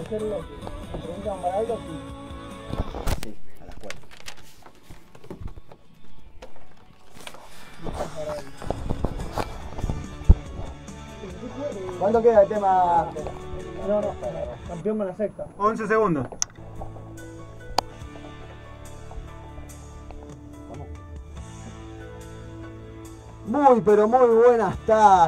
hacer lo que me preguntan para algo, sí. Sí, a las 4. ¿Cuánto queda el tema? No, campeón con la sexta. 11 segundos. Muy pero muy buenas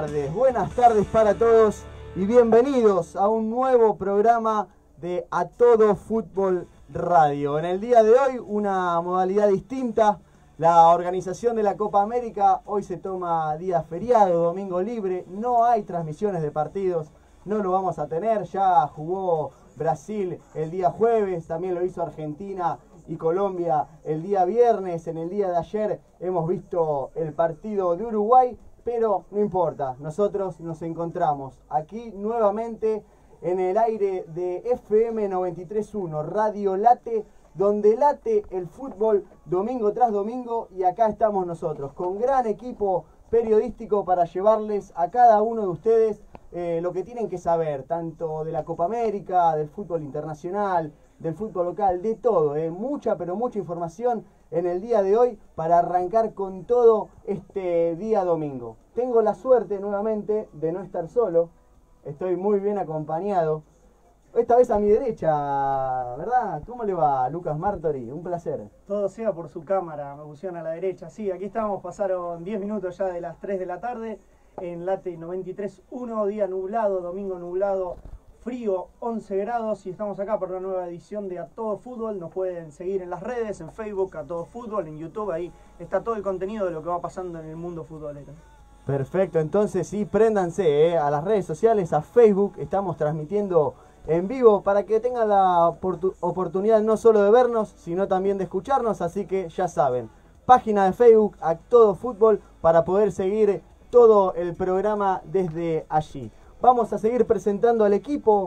tardes para todos y bienvenidos a un nuevo programa de A Todo Fútbol Radio. En el día de hoy una modalidad distinta, la organización de la Copa América, hoy se toma día feriado, domingo libre, no hay transmisiones de partidos, no lo vamos a tener, ya jugó Brasil el día jueves, también lo hizo Argentina y Colombia el día viernes. En el día de ayer hemos visto el partido de Uruguay, pero no importa, nosotros nos encontramos aquí nuevamente en el aire de FM 93.1, Radio Late, donde late el fútbol domingo tras domingo, y acá estamos nosotros con gran equipo periodístico para llevarles a cada uno de ustedes lo que tienen que saber, tanto de la Copa América, del fútbol internacional, del fútbol local, de todo, mucha pero mucha información en el día de hoy para arrancar con todo este día domingo. Tengo la suerte nuevamente de no estar solo, estoy muy bien acompañado, esta vez a mi derecha, ¿verdad? ¿Cómo le va, Lucas Martori? Un placer. Todo sea por su cámara, me pusieron a la derecha. Sí, aquí estamos, pasaron 10 minutos ya de las 3 de la tarde en Late 93.1, día nublado, domingo nublado, frío, 11 grados, y estamos acá por una nueva edición de A Todo Fútbol. Nos pueden seguir en las redes, en Facebook, A Todo Fútbol, en YouTube, ahí está todo el contenido de lo que va pasando en el mundo futbolero. Perfecto, entonces sí, préndanse a las redes sociales, a Facebook, estamos transmitiendo en vivo para que tengan la oportunidad no solo de vernos, sino también de escucharnos, así que ya saben, página de Facebook, A Todo Fútbol, para poder seguir todo el programa desde allí. Vamos a seguir presentando al equipo,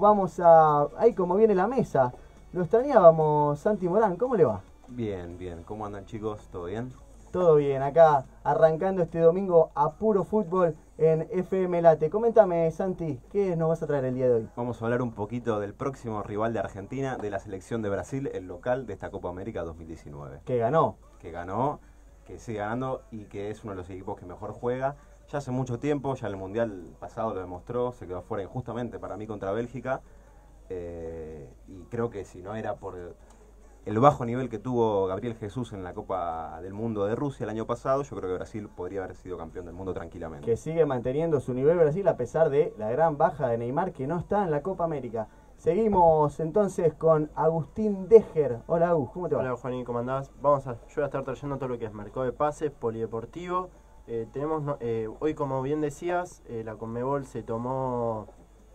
ahí como viene la mesa, lo extrañábamos. Santi Morán, ¿cómo le va? Bien, ¿cómo andan, chicos? ¿Todo bien? Todo bien, acá arrancando este domingo a puro fútbol en FM Late. Coméntame, Santi, ¿qué nos vas a traer el día de hoy? Vamos a hablar un poquito del próximo rival de Argentina, de la selección de Brasil, el local de esta Copa América 2019. Que ganó, que sigue ganando y que es uno de los equipos que mejor juega. Ya hace mucho tiempo, ya el Mundial pasado lo demostró, se quedó fuera injustamente para mí contra Bélgica. Y creo que si no era por el bajo nivel que tuvo Gabriel Jesús en la Copa del Mundo de Rusia el año pasado, yo creo que Brasil podría haber sido campeón del mundo tranquilamente. Que sigue manteniendo su nivel Brasil a pesar de la gran baja de Neymar, que no está en la Copa América. Seguimos entonces con Agustín Dejer. Hola Agus, ¿cómo te va? Hola Juanín, ¿cómo andás? Yo voy a estar trayendo todo lo que es mercado de pases, polideportivo. Tenemos hoy, como bien decías, la Conmebol se tomó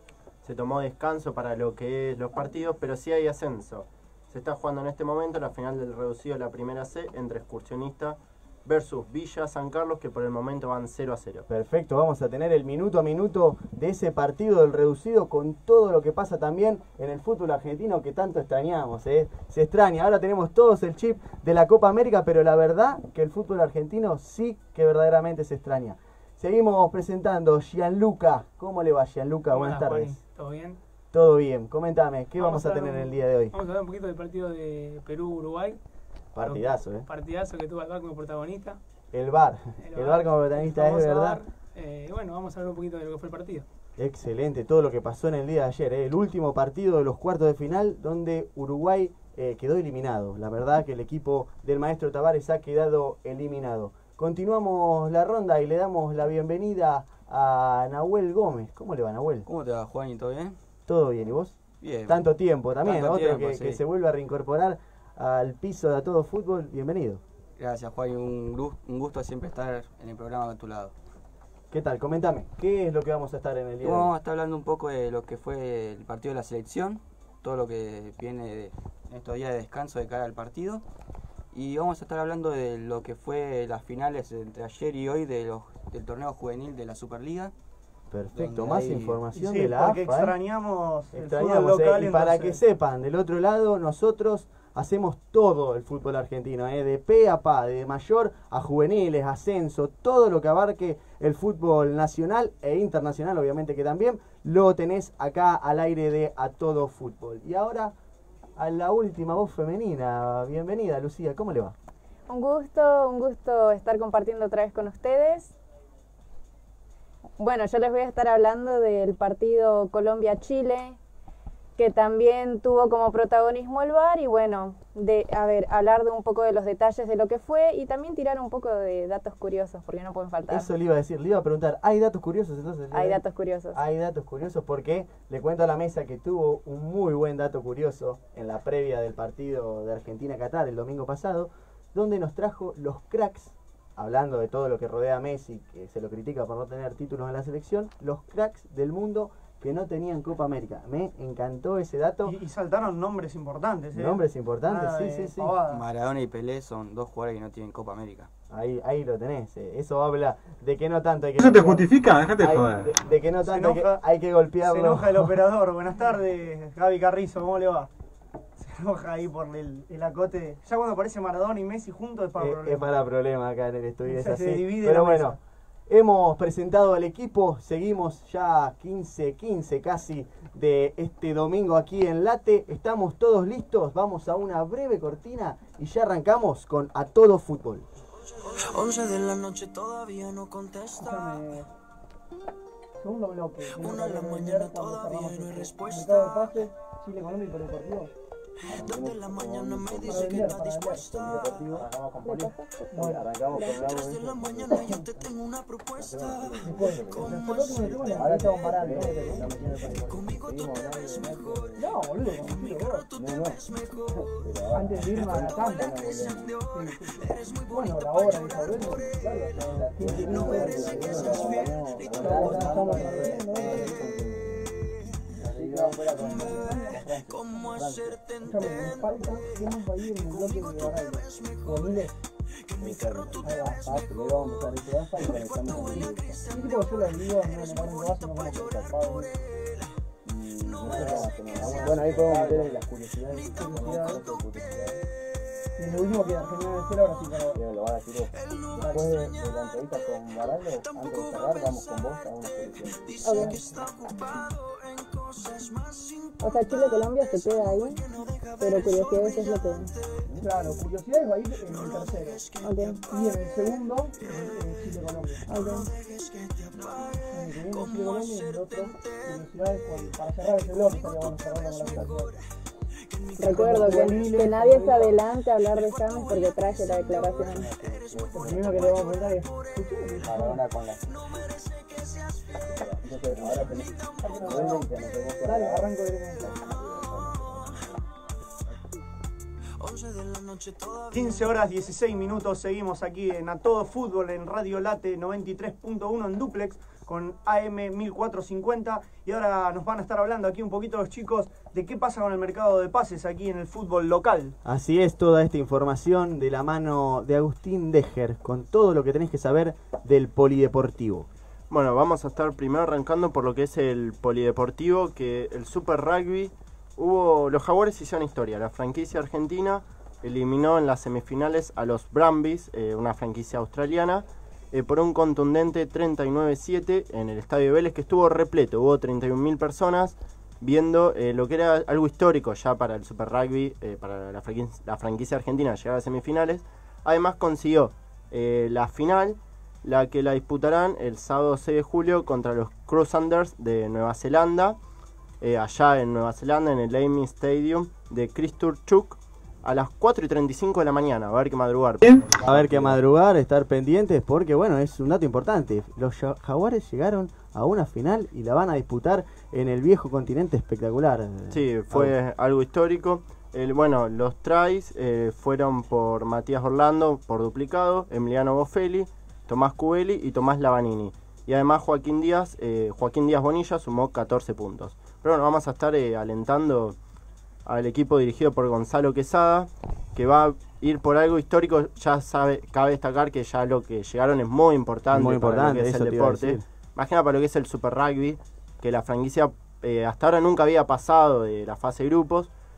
descanso para lo que es los partidos, pero sí hay ascenso. Se está jugando en este momento la final del reducido de la primera C entre Excursionista versus Villa San Carlos, que por el momento van 0-0. Perfecto, vamos a tener el minuto a minuto de ese partido del reducido con todo lo que pasa también en el fútbol argentino que tanto extrañamos, Se extraña, ahora tenemos todos el chip de la Copa América, pero la verdad que el fútbol argentino sí que verdaderamente se extraña. Seguimos presentando Gianluca. ¿Cómo le va, Gianluca? Buenas tardes. Juani, ¿todo bien? Todo bien, coméntame, ¿qué vamos a tener el día de hoy? Vamos a hablar un poquito del partido de Perú-Uruguay. Partidazo, Partidazo que tuvo el VAR como protagonista. El VAR como protagonista, es verdad. Bueno, vamos a hablar un poquito de lo que fue el partido. Excelente, todo lo que pasó en el día de ayer, el último partido de los cuartos de final donde Uruguay quedó eliminado. La verdad que el equipo del maestro Tavares ha quedado eliminado. Continuamos la ronda y le damos la bienvenida a Nahuel Gómez. ¿Cómo le va, Nahuel? ¿Cómo te va, Juan? ¿Y todo bien? Todo bien, ¿y vos? Bien. Tanto tiempo también, Tanto otro tiempo, sí. que se vuelve a reincorporar al piso de A Todo Fútbol. Bienvenido. Gracias, Juan. Un gusto siempre estar en el programa a tu lado. ¿Qué tal? Coméntame, ¿qué es lo que vamos a estar en el día de hoy? Vamos a estar hablando un poco de lo que fue el partido de la selección, todo lo que viene en estos días de descanso de cara al partido. Y vamos a estar hablando de lo que fue las finales entre ayer y hoy del torneo juvenil de la Superliga. Perfecto, más información sí, de la porque AFA. extrañamos el fútbol local. Y para que sepan, del otro lado, nosotros hacemos todo el fútbol argentino, de pe a pa, de mayor a juveniles, ascenso, todo lo que abarque el fútbol nacional e internacional, obviamente que también, lo tenés acá al aire de A Todo Fútbol. Y ahora, a la última voz femenina. Bienvenida, Lucía, ¿cómo le va? Un gusto estar compartiendo otra vez con ustedes. Bueno, yo les voy a estar hablando del partido Colombia-Chile, que también tuvo como protagonismo el VAR, y bueno, hablar de un poco de los detalles de lo que fue y también tirar un poco de datos curiosos, porque no pueden faltar. Eso le iba a decir, le iba a preguntar, ¿hay datos curiosos entonces? Hay datos curiosos. Hay datos curiosos porque le cuento a la mesa que tuvo un muy buen dato curioso en la previa del partido de Argentina-Qatar el domingo pasado, donde nos trajo los cracks, hablando de todo lo que rodea a Messi, que se lo critica por no tener títulos en la selección, los cracks del mundo que no tenían Copa América. Me encantó ese dato. Y saltaron nombres importantes. Nombres importantes, sí. Maradona y Pelé son dos jugadores que no tienen Copa América. Ahí lo tenés. Eso habla de que no tanto hay que... ¿Eso te justifica? Déjate de joder. De que no tanto hay que golpearlo. Se enoja el operador. Buenas tardes, Gaby Carrizo, ¿cómo le va? Se enoja ahí por el acote. Ya cuando aparece Maradona y Messi juntos es para problemas. Es para problemas acá en el estudio, es así. Se divide. Pero bueno, hemos presentado al equipo, seguimos ya 15 casi de este domingo aquí en Late. Estamos todos listos, vamos a una breve cortina y ya arrancamos con A Todo Fútbol. 11 de la noche todavía no contesta. Segundo bloque. 1 de la mañana todavía no hay respuesta. Mercado de pases, Chile, Colombia y Polideportivo. 2 de la mañana me dice que está dispuesta. Arrancamos con 3 de la mañana yo te tengo una propuesta. Ahora estamos parando. Conmigo tú te ves mejor. No, boludo, Conmigo tú te ves mejor. antes de irme a la Tampa. Eres muy Bueno, bonita la para hora de llorar. saber, No me dices que estás bien. Ni cómo hacerte entender. Conmigo tú te ves mejor. Que en mi carro tú te ves mejor. Cuando vuela que se eres muy bonito para llorar por él. No me dices que estás Bueno, ahí podemos meter bien. las curiosidades. Ni tampoco Y lo último que Argentina debe ser ahora sí para... Lo van a decir vos. Después de la entrevista con Baraldo, antes de cerrar, vamos con vos a una solución. dice que está ocupado en cosas más O sea, Chile-Colombia se queda ahí, pero curiosidades es lo que... Claro, curiosidades va a ir en el tercero. Ok, Y en el segundo, Chile-Colombia. ok. En el que viene Chile-Colombia y en el otro, curiosidades para cerrar ese bloque, estaría bueno cerrarlo con la situación. Recuerdo que nadie se adelante a hablar de James porque traje la declaración. Lo primero que le vamos a preguntar es, Maradona con la... Entonces, ahora tenés... dale, arranco directamente. 11 de la noche todavía. 15 horas 16 minutos, seguimos aquí en A Todo Fútbol en Radio Late 93.1 en Duplex con AM 1450 y ahora nos van a estar hablando aquí un poquito los chicos de qué pasa con el mercado de pases aquí en el fútbol local. Así es, toda esta información de la mano de Agustín Dejer, con todo lo que tenés que saber del polideportivo. Bueno, vamos a estar primero arrancando por lo que es el polideportivo, que el Super Rugby, los Jaguares hicieron historia. La franquicia argentina eliminó en las semifinales a los Brumbies, una franquicia australiana, por un contundente 39-7 en el Estadio Vélez, que estuvo repleto. Hubo 31.000 personas viendo lo que era algo histórico ya para el Super Rugby, para la franquicia argentina llegar a semifinales. Además consiguió la final, la que la disputarán el sábado 6 de julio contra los Crusaders de Nueva Zelanda, allá en Nueva Zelanda, en el Amy Stadium de Christchurch, a las 4:35 de la mañana. Va a haber que madrugar. A ver que madrugar, estar pendientes, porque bueno, es un dato importante. Los Jaguares llegaron a una final y la van a disputar en el viejo continente espectacular. Sí, fue algo histórico. Bueno, los tries fueron por Matías Orlando, por duplicado, Emiliano Boffelli, Tomás Cubelli y Tomás Lavanini. Y además Joaquín Díaz Bonilla sumó 14 puntos. Pero bueno, vamos a estar alentando al equipo dirigido por Gonzalo Quesada, que va a ir por algo histórico. Cabe destacar que ya lo que llegaron es muy importante para lo que es el deporte. Imagina para lo que es el Super Rugby, que la franquicia hasta ahora nunca había pasado de la fase de grupos.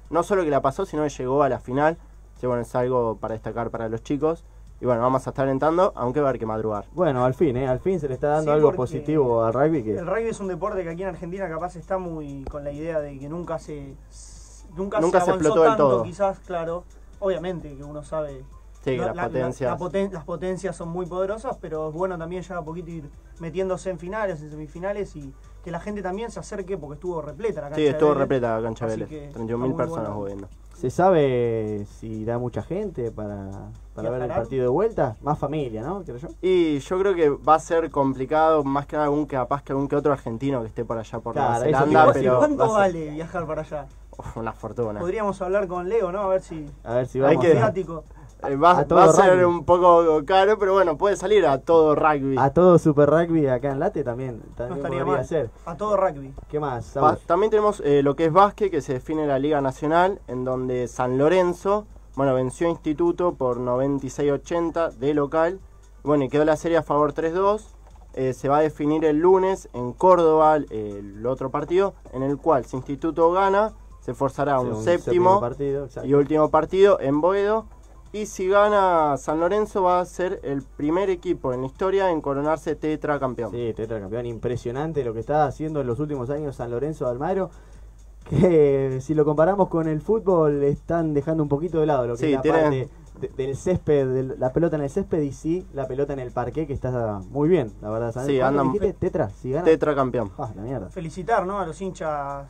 no solo que la pasó, sino que llegó a la final. Sí, bueno, es algo para destacar para los chicos. Y bueno, vamos a estar alentando, aunque va a haber que madrugar. Bueno, al fin se le está dando Sí, algo porque positivo al rugby. El rugby es un deporte que aquí en Argentina capaz está muy con la idea de que nunca se Nunca se avanzó explotó del tanto, todo. quizás, claro. Obviamente que uno sabe. Sí, que las potencias son muy poderosas, pero es bueno también ya a poquito ir metiéndose en finales, en semifinales y que la gente también se acerque porque estuvo repleta la cancha. Sí, estuvo de Vélez. repleta la cancha de Así Vélez. que 31.000 está muy personas bueno. viendo. ¿Se sabe si da mucha gente para ver el partido de vuelta? Más familia, ¿no? Creo yo. Y yo creo que va a ser complicado, más que nada capaz que algún que otro argentino que esté por allá por Nueva Zelanda, Igual, pero ¿cuánto vale viajar para allá? una fortuna. Podríamos hablar con Leo, ¿no? A ver si vamos. asiático. Va a ser un poco caro, pero bueno, puede salir a todo rugby. A todo Super Rugby acá en Late también No estaría podría mal. ser. A todo rugby. ¿Qué más? Saúl? También tenemos lo que es básquet, que se define la Liga Nacional, en donde San Lorenzo, bueno, venció a Instituto por 96-80 de local. Bueno, y quedó la serie a favor 3-2. Se va a definir el lunes en Córdoba el otro partido, en el cual si Instituto gana, se forzará un séptimo partido, y último partido en Boedo. Y si gana San Lorenzo, va a ser el primer equipo en la historia en coronarse tetracampeón. Sí, tetracampeón. Impresionante lo que está haciendo en los últimos años San Lorenzo de Almagro. Que si lo comparamos con el fútbol, están dejando un poquito de lado lo que es la parte del césped, la pelota en el césped y sí la pelota en el parqué, que está muy bien, la verdad. Sí, andan tetracampeón. La mierda. Felicitar, ¿no? A los hinchas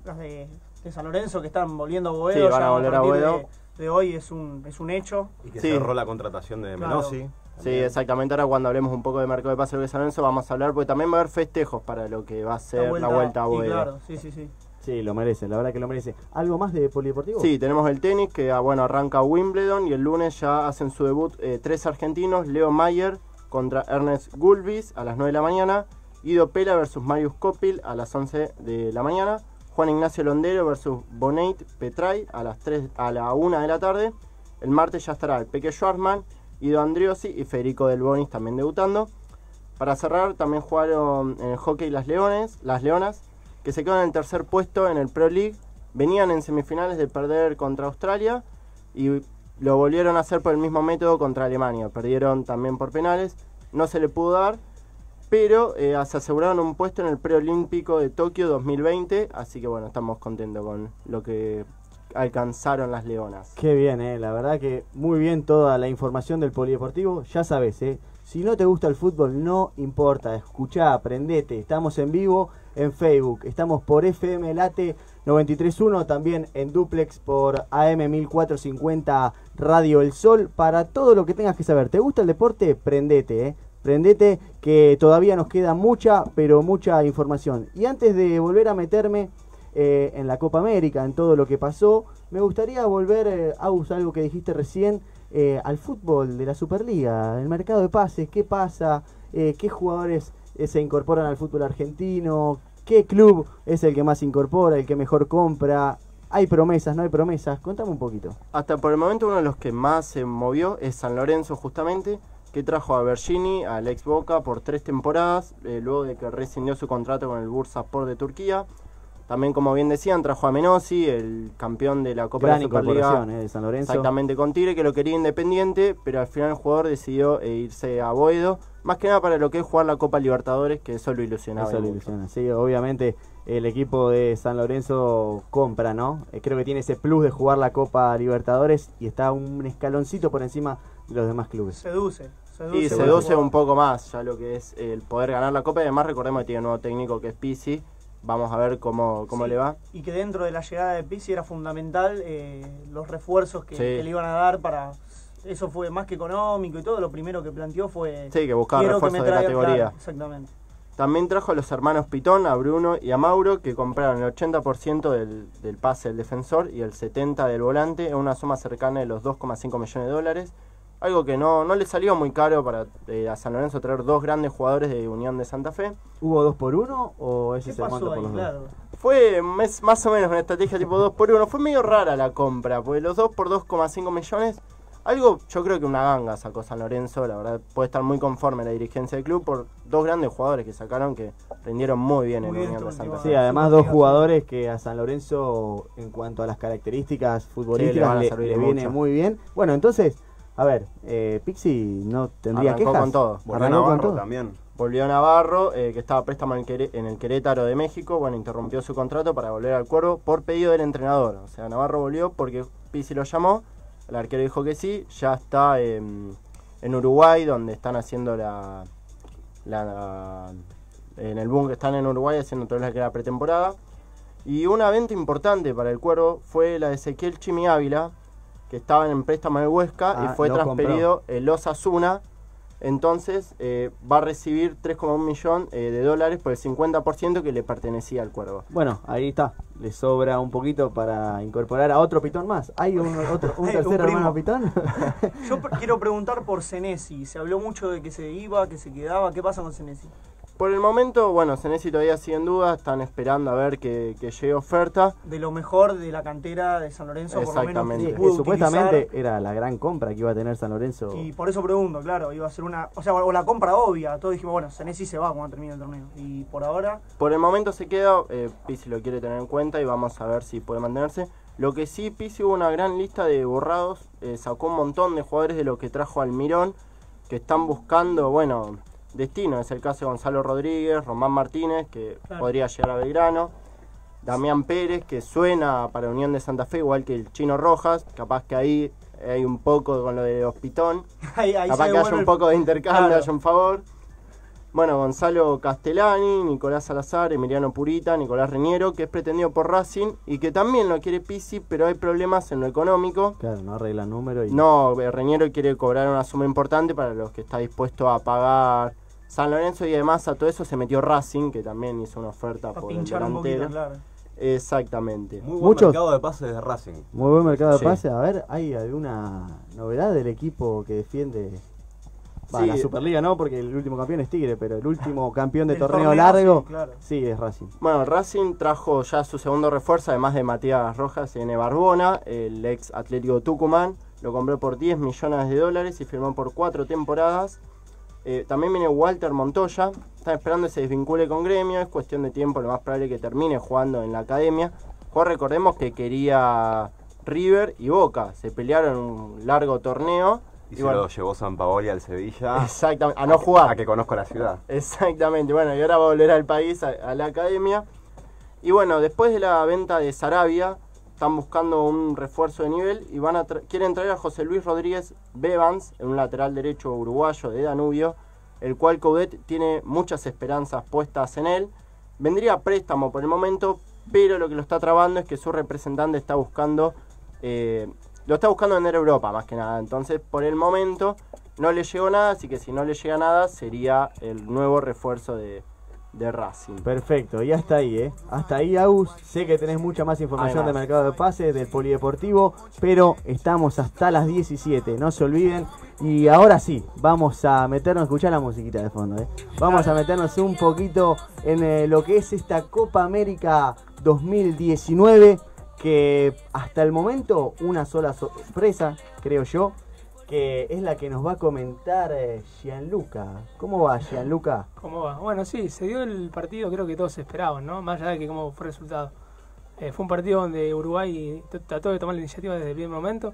de San Lorenzo que están volviendo a Boedo. Sí, van a volver a Boedo. De hoy es un hecho. Y que cerró la contratación de Menossi. Sí, exactamente. Ahora cuando hablemos un poco de mercado de pases de San Lorenzo vamos a hablar, porque también va a haber festejos para lo que va a ser la vuelta a Boedo. Claro, sí. Sí, lo merece, la verdad que lo merece. ¿Algo más de polideportivo? Sí, tenemos el tenis que arranca Wimbledon y el lunes ya hacen su debut 3 argentinos, Leo Mayer contra Ernest Gulbis a las 9 de la mañana, Ido Pela versus Marius Copil a las 11 de la mañana, Juan Ignacio Londero versus Bonate Petray a la 1 de la tarde. El martes ya estará el Peque Schwartzman, Ido Andriosi y Federico Del Bonis también debutando. Para cerrar también jugaron en el hockey las Leonas, que se quedaron en el tercer puesto en el Pro League. Venían en semifinales de perder contra Australia y lo volvieron a hacer por el mismo método contra Alemania. Perdieron también por penales, no se le pudo dar, pero se aseguraron un puesto en el preolímpico de Tokio 2020, así que bueno, estamos contentos con lo que alcanzaron las Leonas. Qué bien, la verdad que muy bien toda la información del polideportivo. Ya sabes, si no te gusta el fútbol, no importa, escuchá, aprendete. Estamos en vivo en Facebook, estamos por FM Late 93.1, también en Duplex por AM 1450 Radio El Sol. Para todo lo que tengas que saber, ¿te gusta el deporte? Prendete, prendete, que todavía nos queda mucha, pero mucha información. Y antes de volver a meterme en la Copa América, en todo lo que pasó, me gustaría volver a usar algo que dijiste recién, al fútbol de la Superliga, el mercado de pases. ¿Qué pasa? ¿Qué jugadores se incorporan al fútbol argentino? ¿Qué club es el que más incorpora, el que mejor compra? ¿Hay promesas, no hay promesas? Contame un poquito. Hasta por el momento uno de los que más se movió es San Lorenzo, justamente, que trajo a Bergini, al ex Boca, por 3 temporadas, luego de que rescindió su contrato con el Bursaspor de Turquía. También, como bien decían, trajo a Menossi, el campeón de la Copa de la Superliga, de San Lorenzo. Exactamente, con Tigre, que lo quería Independiente, pero al final el jugador decidió irse a Boedo, más que nada para lo que es jugar la Copa Libertadores, que eso lo ilusionaba. Eso lo ilusiona, sí, obviamente el equipo de San Lorenzo compra, ¿no? Creo que tiene ese plus de jugar la Copa Libertadores y está un escaloncito por encima de los demás clubes. Seduce un poco más ya lo que es el poder ganar la Copa, y además recordemos que tiene un nuevo técnico que es Pizzi. Vamos a ver cómo le va. Y que dentro de la llegada de Pizzi era fundamental los refuerzos que le iban a dar para... Eso fue más que económico y todo. Lo primero que planteó fue... Sí, que buscaba refuerzos de categoría. Claro, exactamente. También trajo a los hermanos Pitón, a Bruno y a Mauro, que compraron el 80% del pase del defensor y el 70% del volante, en una suma cercana de los 2,5 millones de dólares. Algo que no le salió muy caro para a San Lorenzo traer 2 grandes jugadores de Unión de Santa Fe. ¿Hubo 2 por 1 o ese se aguanta por los claro. 2? Fue más o menos una estrategia tipo 2 por 1. Fue medio rara la compra, porque los 2 por 2,5 millones Algo, yo creo que una ganga sacó San Lorenzo, la verdad puede estar muy conforme la dirigencia del club por dos grandes jugadores que sacaron que rindieron muy bien en Unión de Santa Fe. Sí, además dos jugadores que a San Lorenzo en cuanto a las características futbolísticas le viene muy bien. Bueno, entonces, a ver, Pixi no tendría Arrancó quejas. con todo. Volvió Navarro también. Volvió Navarro, que estaba a préstamo en el Querétaro de México. Bueno, interrumpió su contrato para volver al Cuervo por pedido del entrenador. O sea, Navarro volvió porque Pizzi lo llamó. El arquero dijo que sí. Ya está en Uruguay, donde están haciendo en el búnker, están en Uruguay haciendo todo lo que era pretemporada. Y una venta importante para el Cuervo fue la de Ezequiel Chimi Ávila, que estaba en préstamo en Huesca y fue transferido el Osasuna. Entonces va a recibir 3,1 millones de dólares por el 50% que le pertenecía al Cuervo. Bueno, ahí está. Le sobra un poquito para incorporar a otro pitón más. ¿Hay un tercer hermano pitón? Yo quiero preguntar por Senesi. Se habló mucho de que se iba, que se quedaba. ¿Qué pasa con Senesi? Por el momento, bueno, Senesi todavía sigue en duda. Están esperando a ver que llegue oferta. De lo mejor de la cantera de San Lorenzo, exactamente. Por lo menos supuestamente era la gran compra que iba a tener San Lorenzo. Y por eso pregunto, claro, iba a ser una... O sea, o la compra obvia. Todos dijimos, bueno, Senesi se va cuando termine el torneo. Y por ahora... Por el momento se queda. Pizzi lo quiere tener en cuenta y vamos a ver si puede mantenerse. Lo que sí, Pizzi hubo una gran lista de borrados. Sacó un montón de jugadores de lo que trajo Almirón, que están buscando, bueno... destino. Es el caso de Gonzalo Rodríguez, Román Martínez, que podría llegar a Belgrano, Damián Pérez, que suena para Unión de Santa Fe, igual que el Chino Rojas. Capaz que ahí hay un poco con lo de Hospitón, capaz que haya un poco de intercambio, haya un favor. Bueno, Gonzalo Castellani, Nicolás Salazar, Emiliano Purita, Nicolás Reñero, que es pretendido por Racing y que también lo quiere Pizzi, pero hay problemas en lo económico. Claro, no arregla número. No, Reñero quiere cobrar una suma importante para los que está dispuesto a pagar San Lorenzo, y además a todo eso se metió Racing, que también hizo una oferta por el delantero. Claro. Exactamente. Muy buen mercado de pases de Racing. Muy buen mercado de pases. A ver, ¿hay alguna novedad del equipo que defiende? La Superliga no, porque el último campeón es Tigre, pero el último campeón de torneo largo sí es Racing. Bueno, Racing trajo ya su segundo refuerzo, además de Matías Rojas, N. Barbona, el ex Atlético Tucumán. Lo compró por 10 millones de dólares y firmó por 4 temporadas. También viene Walter Montoya. Están esperando que se desvincule con Gremio. Es cuestión de tiempo, lo más probable es que termine jugando en la academia. Recordemos que quería River y Boca. Se pelearon un largo torneo. Y se lo llevó Sampaoli al Sevilla. Exactamente, a no jugar. A que conozco la ciudad. Exactamente, bueno, y ahora va a volver al país, a la academia. Y bueno, después de la venta de Sarabia, están buscando un refuerzo de nivel y quieren traer a José Luis Rodríguez Bevans, un lateral derecho uruguayo de Danubio, el cual Coudet tiene muchas esperanzas puestas en él. Vendría a préstamo por el momento, pero lo que lo está trabando es que su representante está buscando... lo está buscando vender a Europa, más que nada. Entonces, por el momento, no le llegó nada. Así que si no le llega nada, sería el nuevo refuerzo de Racing. Perfecto, y hasta ahí, ¿eh? Hasta ahí, Agus. Sé que tenés mucha más información del mercado de pases, del polideportivo, pero estamos hasta las 17, no se olviden. Y ahora sí, vamos a meternos, escuchar la musiquita de fondo, ¿eh? Vamos a meternos un poquito en lo que es esta Copa América 2019. Que hasta el momento una sola sorpresa, creo yo, que es la que nos va a comentar Gianluca. ¿Cómo va, Gianluca? ¿Cómo va? Bueno, sí, se dio el partido, creo que todos esperaban, ¿no? Más allá de que cómo fue el resultado. Fue un partido donde Uruguay trató de tomar la iniciativa desde el primer momento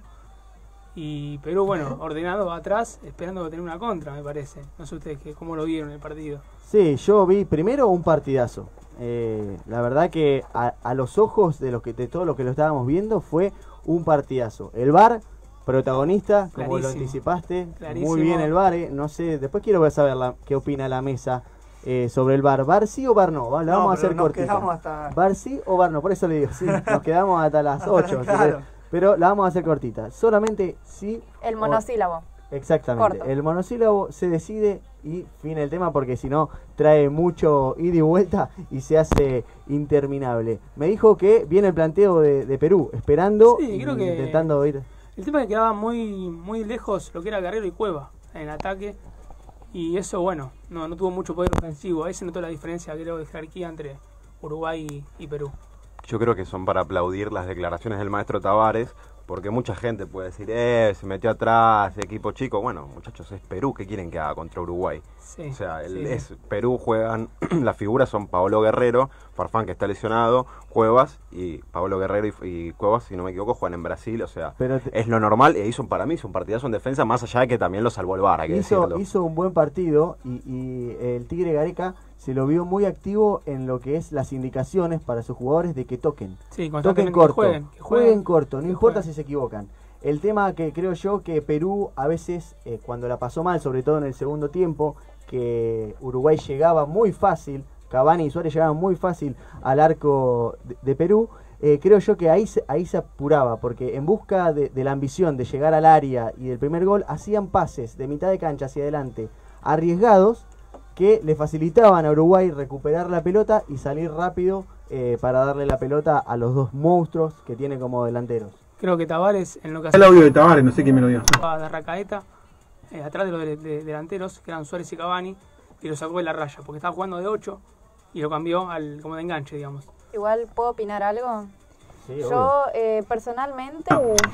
y Perú, bueno, ordenado atrás, esperando tener una contra, me parece. No sé ustedes cómo lo vieron el partido. Sí, yo vi primero un partidazo. La verdad que a los ojos de todos los que lo estábamos viendo fue un partidazo. El VAR, protagonista, como clarísimo, lo anticipaste, clarísimo. Muy bien el VAR, no sé, después quiero saber qué opina la mesa sobre el VAR. ¿VAR sí o VAR no? La vamos a hacer cortita. ¿VAR sí o VAR no? Por eso le digo, sí, nos quedamos hasta las 8, claro. Pero la vamos a hacer cortita. Solamente sí. El monosílabo. Exactamente, corto. El monosílabo se decide y fin el tema, porque si no trae mucho ida y vuelta y se hace interminable. Me dijo que viene el planteo de Perú, esperando, sí, creo que intentando ir. El tema es que quedaba muy lejos lo que era Guerrero y Cueva en ataque, y eso, bueno, no tuvo mucho poder ofensivo. Ahí se notó la diferencia, creo, de jerarquía entre Uruguay y Perú. Yo creo que son para aplaudir las declaraciones del maestro Tavares, Porque mucha gente puede decir, se metió atrás, equipo chico. Bueno, muchachos, es Perú, ¿qué quieren que haga contra Uruguay? Sí, O sea, sí. Perú juegan, las figuras son Paolo Guerrero, Farfán que está lesionado, Cuevas, y Paolo Guerrero y Cuevas, si no me equivoco, juegan en Brasil. O sea, es lo normal, para mí hizo un partidazo en defensa, más allá de que también lo salvó el VAR, hay que decirlo. Hizo un buen partido y el Tigre Gareca se lo vio muy activo en lo que es las indicaciones para sus jugadores de que toquen. Sí, toquen corto, jueguen corto, no importa si se equivocan. El tema que creo yo que Perú a veces, cuando la pasó mal, sobre todo en el segundo tiempo, que Uruguay llegaba muy fácil, Cavani y Suárez llegaban muy fácil al arco de Perú, creo yo que ahí se apuraba, porque en busca de la ambición de llegar al área y del primer gol, hacían pases de mitad de cancha hacia adelante, arriesgados, que le facilitaban a Uruguay recuperar la pelota y salir rápido para darle la pelota a los dos monstruos que tiene como delanteros. Creo que Tavares, en lo que El audio de Tavares, no sé quién me lo dio. de Arrascaeta, atrás de los delanteros, que eran Suárez y Cavani, y lo sacó de la raya, porque estaba jugando de 8 y lo cambió como de enganche, digamos. Igual, ¿puedo opinar algo? Sí, Yo, personalmente,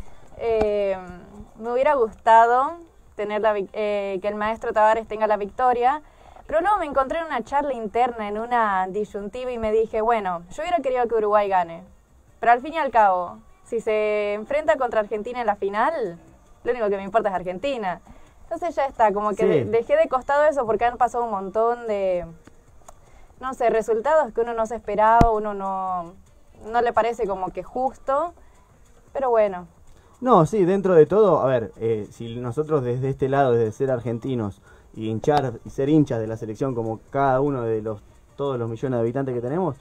me hubiera gustado tener que el maestro Tavares tenga la victoria, pero luego me encontré en una charla interna, en una disyuntiva, y me dije, bueno, yo hubiera querido que Uruguay gane, pero al fin y al cabo, si se enfrenta contra Argentina en la final, lo único que me importa es Argentina. Entonces ya está, como que dejé de costado eso, porque han pasado un montón de, no sé, resultados que uno no se esperaba, uno no le parece como que justo, pero bueno. No, sí, dentro de todo, a ver, si nosotros desde este lado, desde ser argentinos y ser hinchas de la selección como cada uno de todos los millones de habitantes que tenemos,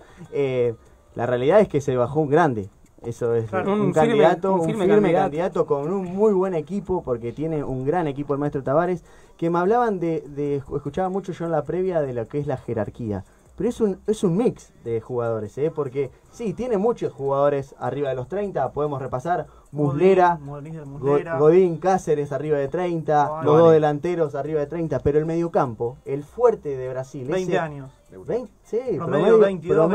la realidad es que se bajó un grande. Eso es claro, un firme candidato con un muy buen equipo, porque tiene un gran equipo el maestro Tavares, que me hablaban escuchaba mucho yo en la previa de lo que es la jerarquía. Pero es un mix de jugadores, porque sí, tiene muchos jugadores arriba de los 30, podemos repasar, Muslera, Godín, Cáceres arriba de 30, los dos delanteros arriba de 30, pero el mediocampo, el fuerte de Brasil. 20 años. 20, sí, promedio 22,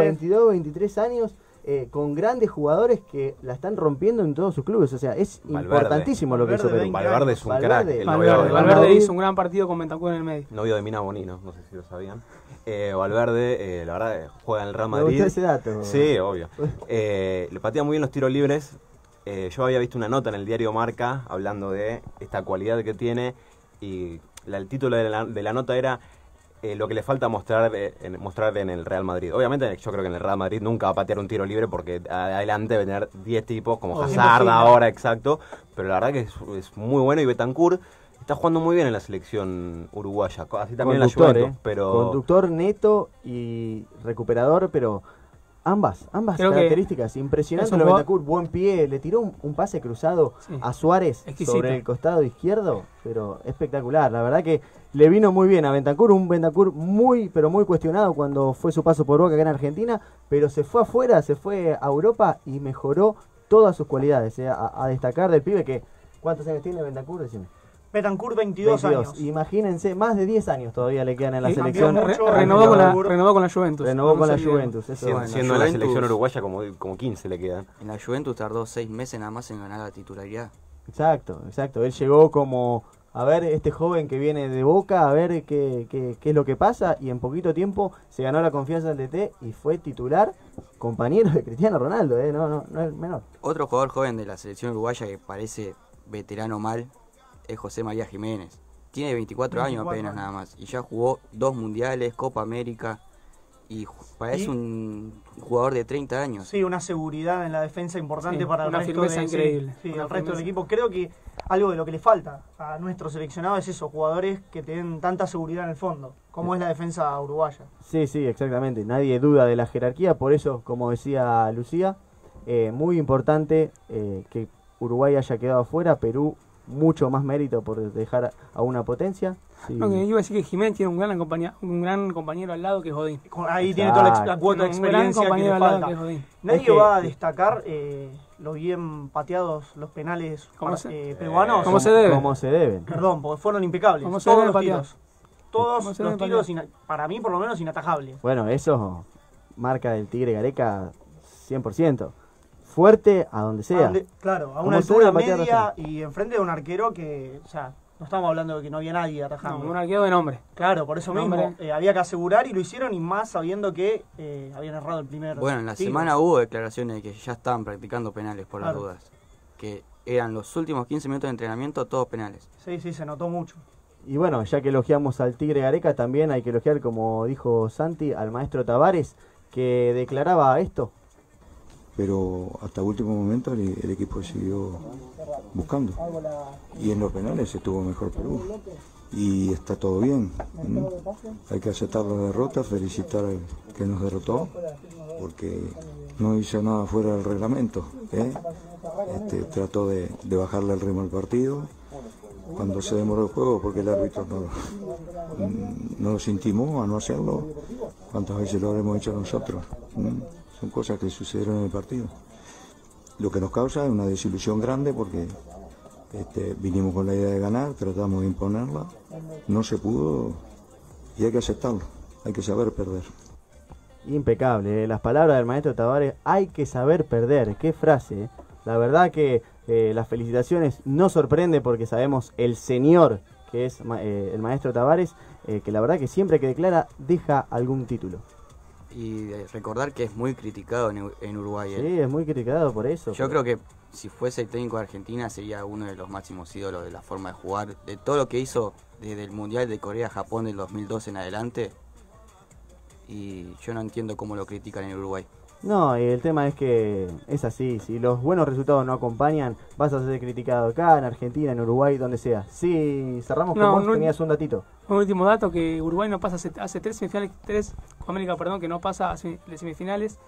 23 años, con grandes jugadores que la están rompiendo en todos sus clubes. O sea, es importantísimo lo que hizo Perú. Valverde es un crack. Valverde hizo un gran partido con Bentancur en el medio. Novio de Mina Bonino, no sé si lo sabían. Valverde, la verdad, juega en el Real Madrid. Me gustó ese dato. Sí, obvio. Le patea muy bien los tiros libres. Yo había visto una nota en el diario Marca hablando de esta cualidad que tiene, y el título de la nota era lo que le falta mostrar en el Real Madrid. Obviamente yo creo que en el Real Madrid nunca va a patear un tiro libre, porque adelante debe tener 10 tipos como Hazard ahora, exacto, pero la verdad que es muy bueno, y Bentancur está jugando muy bien en la selección uruguaya, así también en la Juventus, pero conductor neto y recuperador, pero ambas creo características, impresionante lo de Bentancur, buen pie, le tiró un pase cruzado a Suárez sobre el costado izquierdo, pero espectacular, la verdad que le vino muy bien a Bentancur, un Bentancur muy, pero muy cuestionado cuando fue su paso por Boca acá en Argentina, pero se fue afuera, se fue a Europa y mejoró todas sus cualidades, a destacar del pibe que, ¿cuántos años tiene Bentancur? Decime. Bentancur 22 años. Imagínense, más de 10 años todavía le quedan en la selección. Renovó con la Juventus. Renovó con la Juventus. Siendo en la selección uruguaya como 15 le quedan. En la Juventus tardó 6 meses nada más en ganar la titularidad. Exacto. Él llegó como, a ver, este joven que viene de Boca, a ver qué es lo que pasa, y en poquito tiempo se ganó la confianza del DT y fue titular, compañero de Cristiano Ronaldo, no es menor. Otro jugador joven de la selección uruguaya que parece veterano mal es José María Jiménez. Tiene 24 años apenas nada más, y ya jugó 2 mundiales, Copa América, y parece un jugador de 30 años. Sí, una seguridad en la defensa importante para el resto firmeza increíble. El resto del equipo. Creo que algo de lo que le falta a nuestro seleccionado es eso, jugadores que tienen tanta seguridad en el fondo, como es la defensa uruguaya. Sí, exactamente. Nadie duda de la jerarquía, por eso, como decía Lucía, muy importante que Uruguay haya quedado afuera, Perú mucho más mérito por dejar a una potencia. Sí. No, que iba a decir que Jiménez tiene un gran compañero al lado que es Godín. Ahí tiene toda la cuota de experiencia que le falta. Nadie va a destacar lo bien pateados los penales peruanos. Como se debe. Como se deben. Perdón, porque fueron impecables. Todos los tiros. Todos los tiros, para mí por lo menos, inatajables. Bueno, eso marca del Tigre Gareca 100%. fuerte a donde sea. Claro, a Como una se altura debe patear media Racing. y enfrente de un arquero que, o sea, no estamos hablando de que no había nadie atajando. No, un arquero de nombre. Claro, por eso mismo Nombre. había que asegurar y lo hicieron, y más sabiendo que habían errado el primer Bueno, en la tiro. semana hubo declaraciones de que ya estaban practicando penales por las Claro. dudas. Que eran los últimos 15 minutos de entrenamiento todos penales. Sí, sí, se notó mucho. Y bueno, ya que elogiamos al Tigre Gareca, también hay que elogiar, como dijo Santi, al maestro Tavares, que declaraba esto. Pero hasta último momento el equipo siguió buscando. Y en los penales estuvo mejor Perú. Y está todo bien. Hay que aceptar la derrota, felicitar al que nos derrotó, porque no hizo nada fuera del reglamento. Trató de bajarle el ritmo al partido cuando se demoró el juego, porque el árbitro no nos intimó a no hacerlo. ¿Cuántas veces lo habremos hecho nosotros? Son cosas que sucedieron en el partido. Lo que nos causa es una desilusión grande, porque vinimos con la idea de ganar, tratamos de imponerla, no se pudo y hay que aceptarlo, hay que saber perder. Impecable, las palabras del maestro Tavares, hay que saber perder, qué frase. La verdad que las felicitaciones no sorprende, porque sabemos el señor que es el maestro Tavares, que la verdad que siempre que declara deja algún título. Y recordar que es muy criticado en Uruguay. Sí, es muy criticado por eso. Yo creo que si fuese el técnico de Argentina sería uno de los máximos ídolos de la forma de jugar, de todo lo que hizo desde el Mundial de Corea-Japón del 2012 en adelante. Y yo no entiendo cómo lo critican en Uruguay. No, y el tema es que es así, si los buenos resultados no acompañan, vas a ser criticado acá, en Argentina, en Uruguay, donde sea. Sí, cerramos con vos, tenías un datito. Un último dato, que Uruguay no pasa hace tres Copa América, que no pasa a semifinales,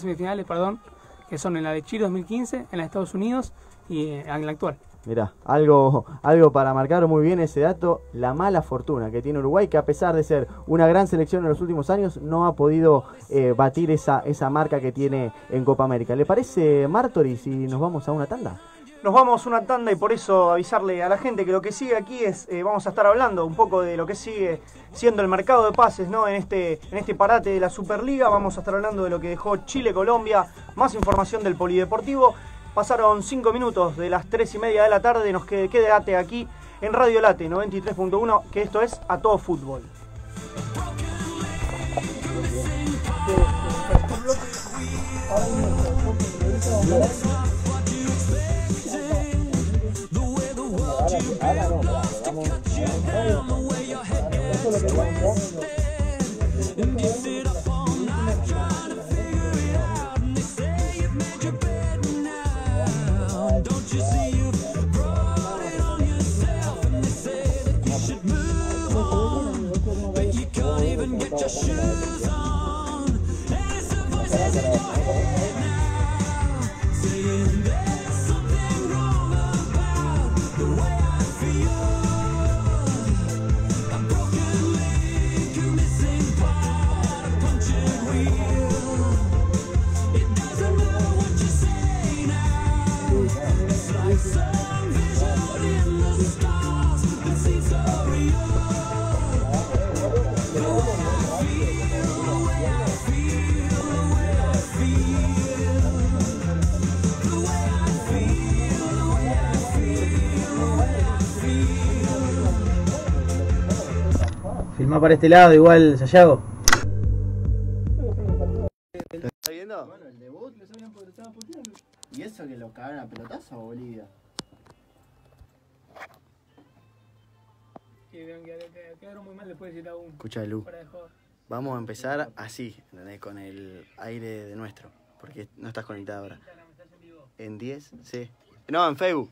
que son en la de Chile 2015, en la de Estados Unidos y en la actual. Mirá, algo para marcar muy bien ese dato, la mala fortuna que tiene Uruguay, que a pesar de ser una gran selección en los últimos años, no ha podido batir esa marca que tiene en Copa América. ¿Le parece, Martori, si nos vamos a una tanda? Nos vamos a una tanda, y por eso avisarle a la gente que lo que sigue aquí es, vamos a estar hablando un poco de lo que sigue siendo el mercado de pases, ¿no? En este parate de la Superliga. Vamos a estar hablando de lo que dejó Chile-Colombia, más información del polideportivo. Pasaron 5 minutos de las 3:30 de la tarde, nos quédate aquí en Radio Late 93.1, que esto es A Todo Fútbol. Filmá para este lado, igual, Sayago. ¿Lo está viendo? Bueno, el debut lo sabían porque lo estaba puteando. ¿Y eso que lo cagaron a pelotazo a Bolivia? Quedaron muy mal después de ir a un... Escucha, Lu. Vamos a empezar así, ¿entendés? Con el aire de nuestro. Porque no estás conectado ahora. En 10, sí. No, en Facebook.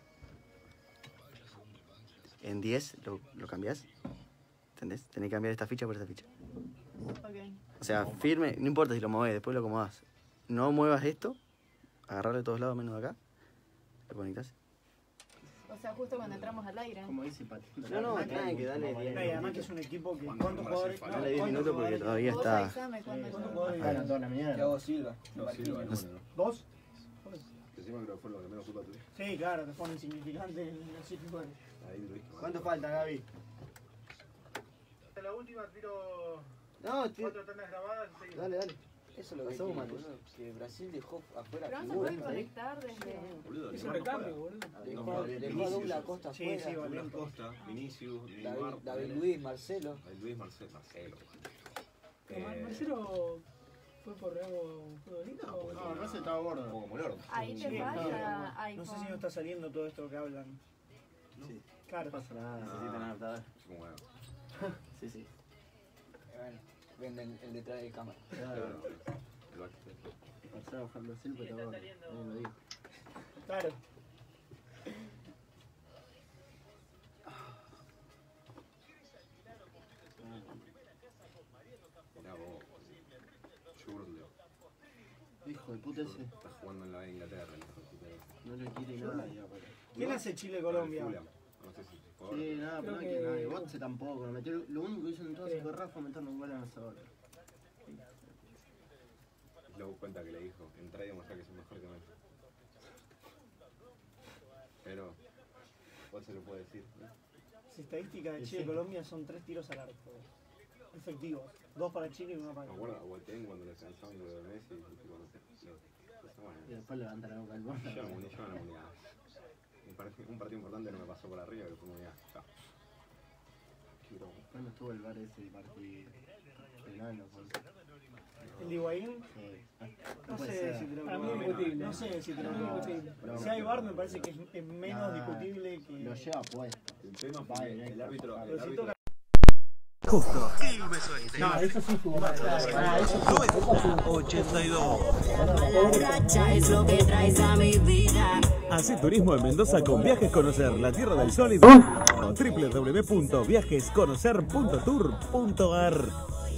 En 10 lo cambiás. ¿Entendés? Tenés que cambiar esta ficha por esta ficha. O sea, firme, no importa si lo movés, después lo acomodás. No muevas esto, agarrarlo de todos lados menos de acá, lo conectás. O sea, justo cuando entramos al aire. Como dice Pati. No, trae que dale 10 minutos. Además que es un equipo que... ¿Cuántos jugadores? Dale 10 minutos porque todavía está... ¿Cuántos jugadores? Toda la mañana. Thiago Silva. ¿Dos? Encima creo que fue lo que menos culpa tuya. Sí, claro, te pone insignificante en los 7 goles. ¿Cuánto falta, Gaby? La última tiro... No, Cuatro tandas grabadas. dale. Eso es lo que pasó, boludo. Que Brasil dejó afuera Pero no se figuras. puede conectar desde... Hizo recambio, boludo. Dejó a Douglas Costa afuera. Sí, Douglas Costa, Vinicius, Neymar, David Luiz, Marcelo. David Luiz, Marcelo. Marcelo fue por algo futbolista o No, no se estaba gordo. Como el orto. Ahí te Sí, falla No sé si no iPhone. está saliendo todo esto que hablan. Sí. Claro. No pasa nada, necesitan adaptador. Como bueno. Sí, sí. Bueno, venden el detrás de cámara. Claro. El backstage. Marcelo fue a Brasil, pero gordo. Nadie lo dijo. Claro. Mirá vos. Churlo. Hijo de puta ese. Está jugando en la Inglaterra, el hijo de puta ese. No le quiere nada ya, pero. ¿Quién hace Chile-Colombia? Fulham. No sé si jugador. Sí, nada, pero no Creo quiere que- nadie. Botse tampoco. Lo único que hizo en toda su carrera fue meterle un gol a nosotros. Luego cuenta que le dijo, entra y demuestra que es mejor que Messi. Pero, ¿cuál se lo puede decir? ¿No? Las estadísticas de Sí. Chile-Colombia son 3 tiros al arco. Efectivos. 2 para Chile y 1 para Me acuerdo a Boateng cuando le cansaban lo de Messi y tipo, no sé, Y después levanta la boca al borde. yo la mundial. Un partido importante no me pasó por arriba, que fue mundial. Chao. Después no estuvo el bar ese partido. Penal, no fue. ¿El de Higuaín? Sí. No puede sé ser. si te lo Para mí puedo- es discutible. No sé si te lo Para mí es puedo- discutible. Si hay VAR me parece que es menos Nah, discutible que... Lo lleva puesto. El tema fue Vale, que el árbitro... Pero El si árbitro toca- Justo. No, eso sí jugó mal. Ah, eso sí. 82. Es lo que traes a mi vida. Así turismo en Mendoza con Viajes Conocer, la tierra del sol y del www.viajesconocer.tour.ar.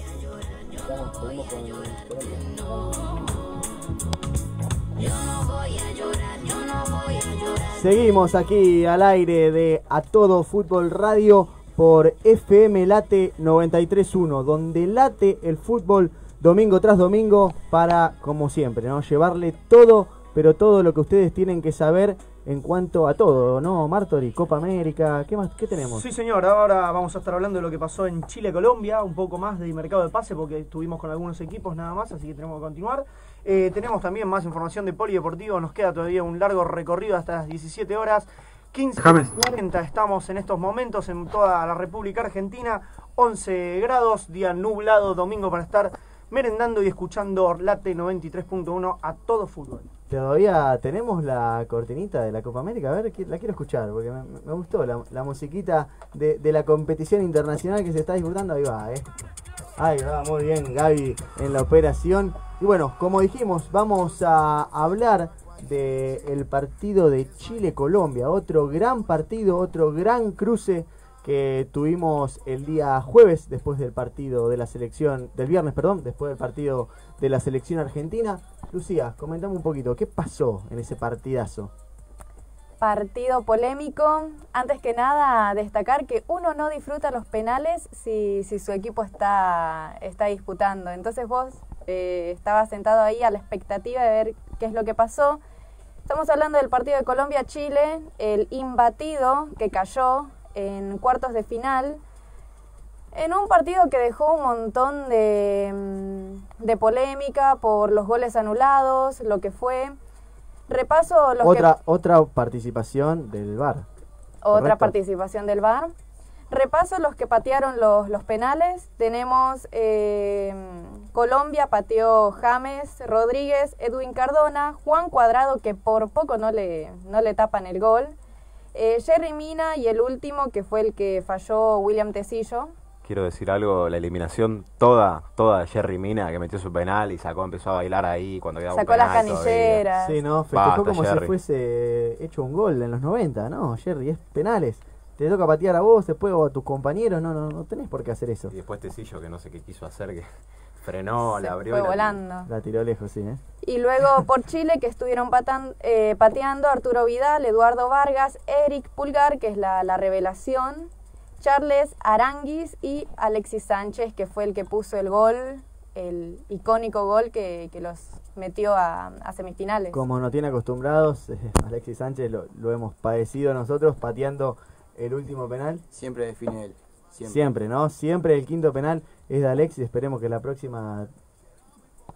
Seguimos aquí al aire de A Todo Fútbol Radio por FM Late 93.1, donde late el fútbol domingo tras domingo para, como siempre, ¿no? Llevarle todo, pero todo lo que ustedes tienen que saber en cuanto a todo, ¿no? Martori, Copa América, ¿qué más? ¿Qué tenemos? Sí, señor. Ahora vamos a estar hablando de lo que pasó en Chile-Colombia, un poco más de mercado de pase, porque estuvimos con algunos equipos nada más, así que tenemos que continuar. Tenemos también más información de polideportivo, nos queda todavía un largo recorrido hasta las 17 horas. 15:40 estamos en estos momentos en toda la República Argentina, 11 grados, día nublado, domingo para estar merendando y escuchando Late 93.1 a todo fútbol. Todavía tenemos la cortinita de la Copa América, a ver, la quiero escuchar, porque me gustó la musiquita de la competición internacional que se está disputando. Ahí va, Ahí va, muy bien Gaby en la operación. Y bueno, como dijimos, vamos a hablar del partido de Chile-Colombia, otro gran partido, otro gran cruce que tuvimos el día jueves después del partido de la selección, del viernes, perdón, después del partido de la selección argentina. Lucía, comentame un poquito, ¿qué pasó en ese partidazo? Partido polémico. Antes que nada, destacar que uno no disfruta los penales si su equipo está disputando. Entonces vos estabas sentado ahí a la expectativa de ver qué es lo que pasó. Estamos hablando del partido de Colombia-Chile, el imbatido que cayó en cuartos de final, en un partido que dejó un montón de polémica por los goles anulados, lo que fue. Repaso Otra participación del VAR. Otra ¿correcto? participación del VAR. Repaso los que patearon los penales. Tenemos Colombia, pateó James, Rodríguez, Edwin Cardona, Juan Cuadrado, que por poco no le tapan el gol, Jerry Mina y el último, que fue el que falló, William Tecillo. Quiero decir algo, la eliminación toda de Jerry Mina, que metió su penal y empezó a bailar ahí cuando quedaba un Sacó las penal canilleras. Sí, no, festejó Basta, como Jerry. si fuese hecho un gol en los 90, ¿no? Jerry, es penales. Te toca patear a vos, después o a tus compañeros, no tenés por qué hacer eso. Y después Tecillo, que no sé qué quiso hacer, que frenó, la abrió. Fue y la- volando. La tiró lejos, sí, Y luego por Chile, que estuvieron pateando Arturo Vidal, Eduardo Vargas, Eric Pulgar, que es la revelación, Charles Aranguis y Alexis Sánchez, que fue el que puso el gol, el icónico gol que los metió a semifinales. Como nos tiene acostumbrados, Alexis Sánchez lo hemos padecido nosotros pateando el último penal. Siempre define él. Siempre, ¿no? Siempre el quinto penal es de Alexis. Esperemos que la próxima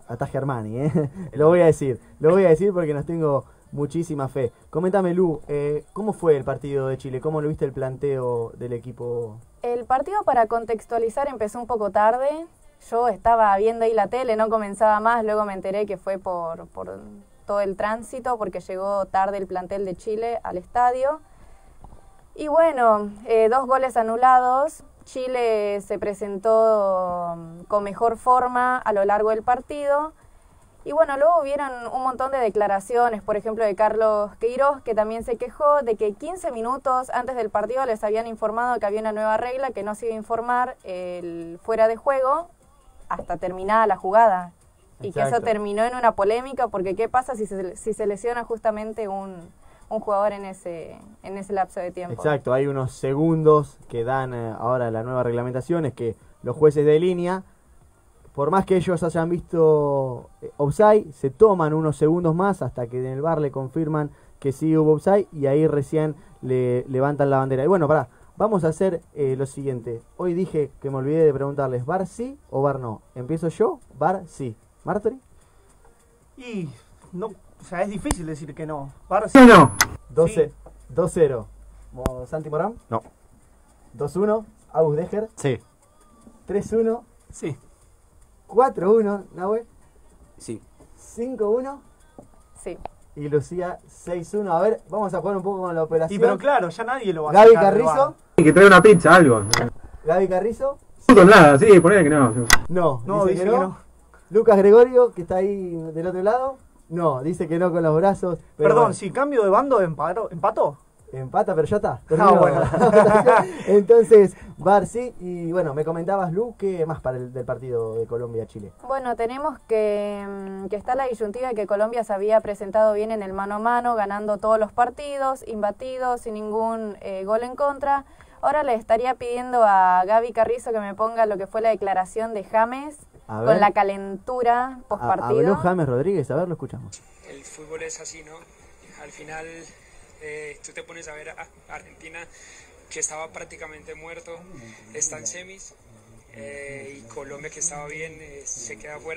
ataje Armani, lo voy a decir porque nos tengo muchísima fe. Coméntame, Lu, ¿cómo fue el partido de Chile? ¿Cómo lo viste el planteo del equipo? El partido, para contextualizar, empezó un poco tarde. Yo estaba viendo ahí la tele, no comenzaba más, luego me enteré que fue por todo el tránsito, porque llegó tarde el plantel de Chile al estadio. Y bueno, 2 goles anulados. Chile se presentó con mejor forma a lo largo del partido. Y bueno, luego hubieron un montón de declaraciones, por ejemplo, de Carlos Queiroz, que también se quejó de que 15 minutos antes del partido les habían informado que había una nueva regla, que no se iba a informar el fuera de juego hasta terminada la jugada. Y Exacto. que eso terminó en una polémica, porque ¿qué pasa si se lesiona justamente un jugador en ese lapso de tiempo? Exacto, hay unos segundos que dan ahora la nueva reglamentación, es que los jueces de línea, por más que ellos hayan visto offside, se toman unos segundos más hasta que en el VAR le confirman que sí hubo offside y ahí recién le levantan la bandera. Y bueno, vamos a hacer lo siguiente. Hoy dije que me olvidé de preguntarles, ¿VAR sí o VAR no? Empiezo yo, VAR sí. ¿Martori? Y no, o sea, es difícil decir que no. VAR sí. No. 2-0. ¿Santi Morán? No. 2-1. Agus Deger. Sí. 3-1. Sí. 4-1. Nahue. Sí. 5-1. Sí. Y Lucía 6-1. A ver, vamos a jugar un poco con la operación. Y pero claro, ya nadie lo va a Gaby sacar del Carrizo. Que trae una pizza, algo. Gaby Carrizo. Con nada, sí, ponele que no. No, dice que no. Lucas Gregorio, que está ahí del otro lado. No, dice que no con los brazos. Pero Perdón, bueno. si cambio de bando empató. Empata, pero ya está. Bueno. Entonces, VAR sí. Y bueno, me comentabas, Lu, ¿qué más para del partido de Colombia-Chile? Bueno, tenemos que está la disyuntiva de que Colombia se había presentado bien en el mano a mano, ganando todos los partidos, imbatidos, sin ningún gol en contra. Ahora le estaría pidiendo a Gaby Carrizo que me ponga lo que fue la declaración de James con la calentura post partido. Habló James Rodríguez, a ver, lo escuchamos. El fútbol es así, ¿no? Al final tú te pones a ver a Argentina, que estaba prácticamente muerto, está en semis, y Colombia, que estaba bien, se queda afuera.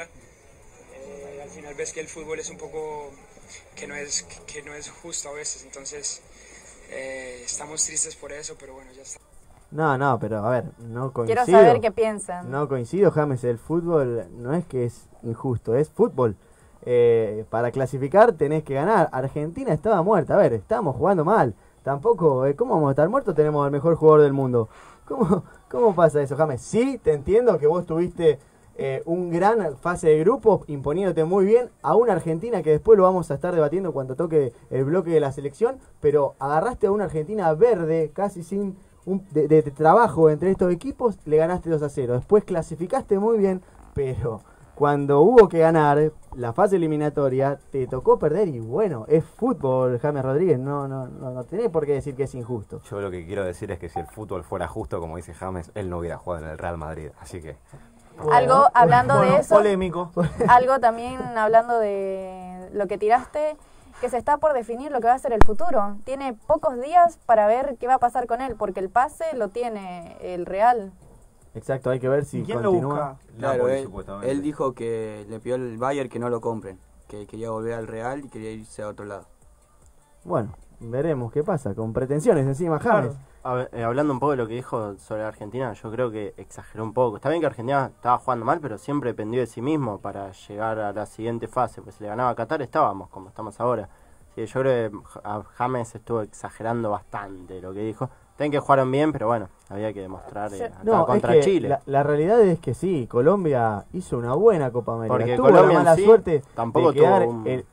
Al final ves que el fútbol es un poco que no es justo a veces, entonces estamos tristes por eso, pero bueno, ya está. No, pero a ver, no coincido. Quiero saber qué piensan. No coincido, James, el fútbol no es que es injusto, es fútbol. Para clasificar tenés que ganar. Argentina estaba muerta, a ver, estamos jugando mal. Tampoco, ¿cómo vamos a estar muertos? Tenemos al mejor jugador del mundo. ¿Cómo pasa eso, James? Sí, te entiendo que vos tuviste un gran fase de grupos, imponiéndote muy bien a una Argentina que después lo vamos a estar debatiendo cuando toque el bloque de la selección, pero agarraste a una Argentina verde, casi sin de trabajo entre estos equipos, le ganaste 2-0. Después clasificaste muy bien, pero cuando hubo que ganar la fase eliminatoria, te tocó perder y bueno, es fútbol, James Rodríguez, no tenés por qué decir que es injusto. Yo lo que quiero decir es que si el fútbol fuera justo, como dice James, él no hubiera jugado en el Real Madrid, así que... Algo hablando de eso, polémico. Algo también hablando de lo que tiraste, que se está por definir lo que va a ser el futuro. Tiene pocos días para ver qué va a pasar con él, porque el pase lo tiene el Real. Exacto, hay que ver si ¿Quién continúa. lo busca? Claro, él dijo que le pidió al Bayern que no lo compren, que quería volver al Real y quería irse a otro lado. Bueno, veremos qué pasa, con pretensiones encima, James. A ver, hablando un poco de lo que dijo sobre Argentina, yo creo que exageró un poco. Está bien que Argentina estaba jugando mal, pero siempre dependió de sí mismo para llegar a la siguiente fase. Pues si le ganaba a Qatar estábamos como estamos ahora. Sí, yo creo que James estuvo exagerando bastante lo que dijo. Tienen que jugaron bien, pero bueno, había que demostrar contra Chile. La realidad es que sí, Colombia hizo una buena Copa América. Porque tuvo Colombia la mala sí, suerte tampoco de quedar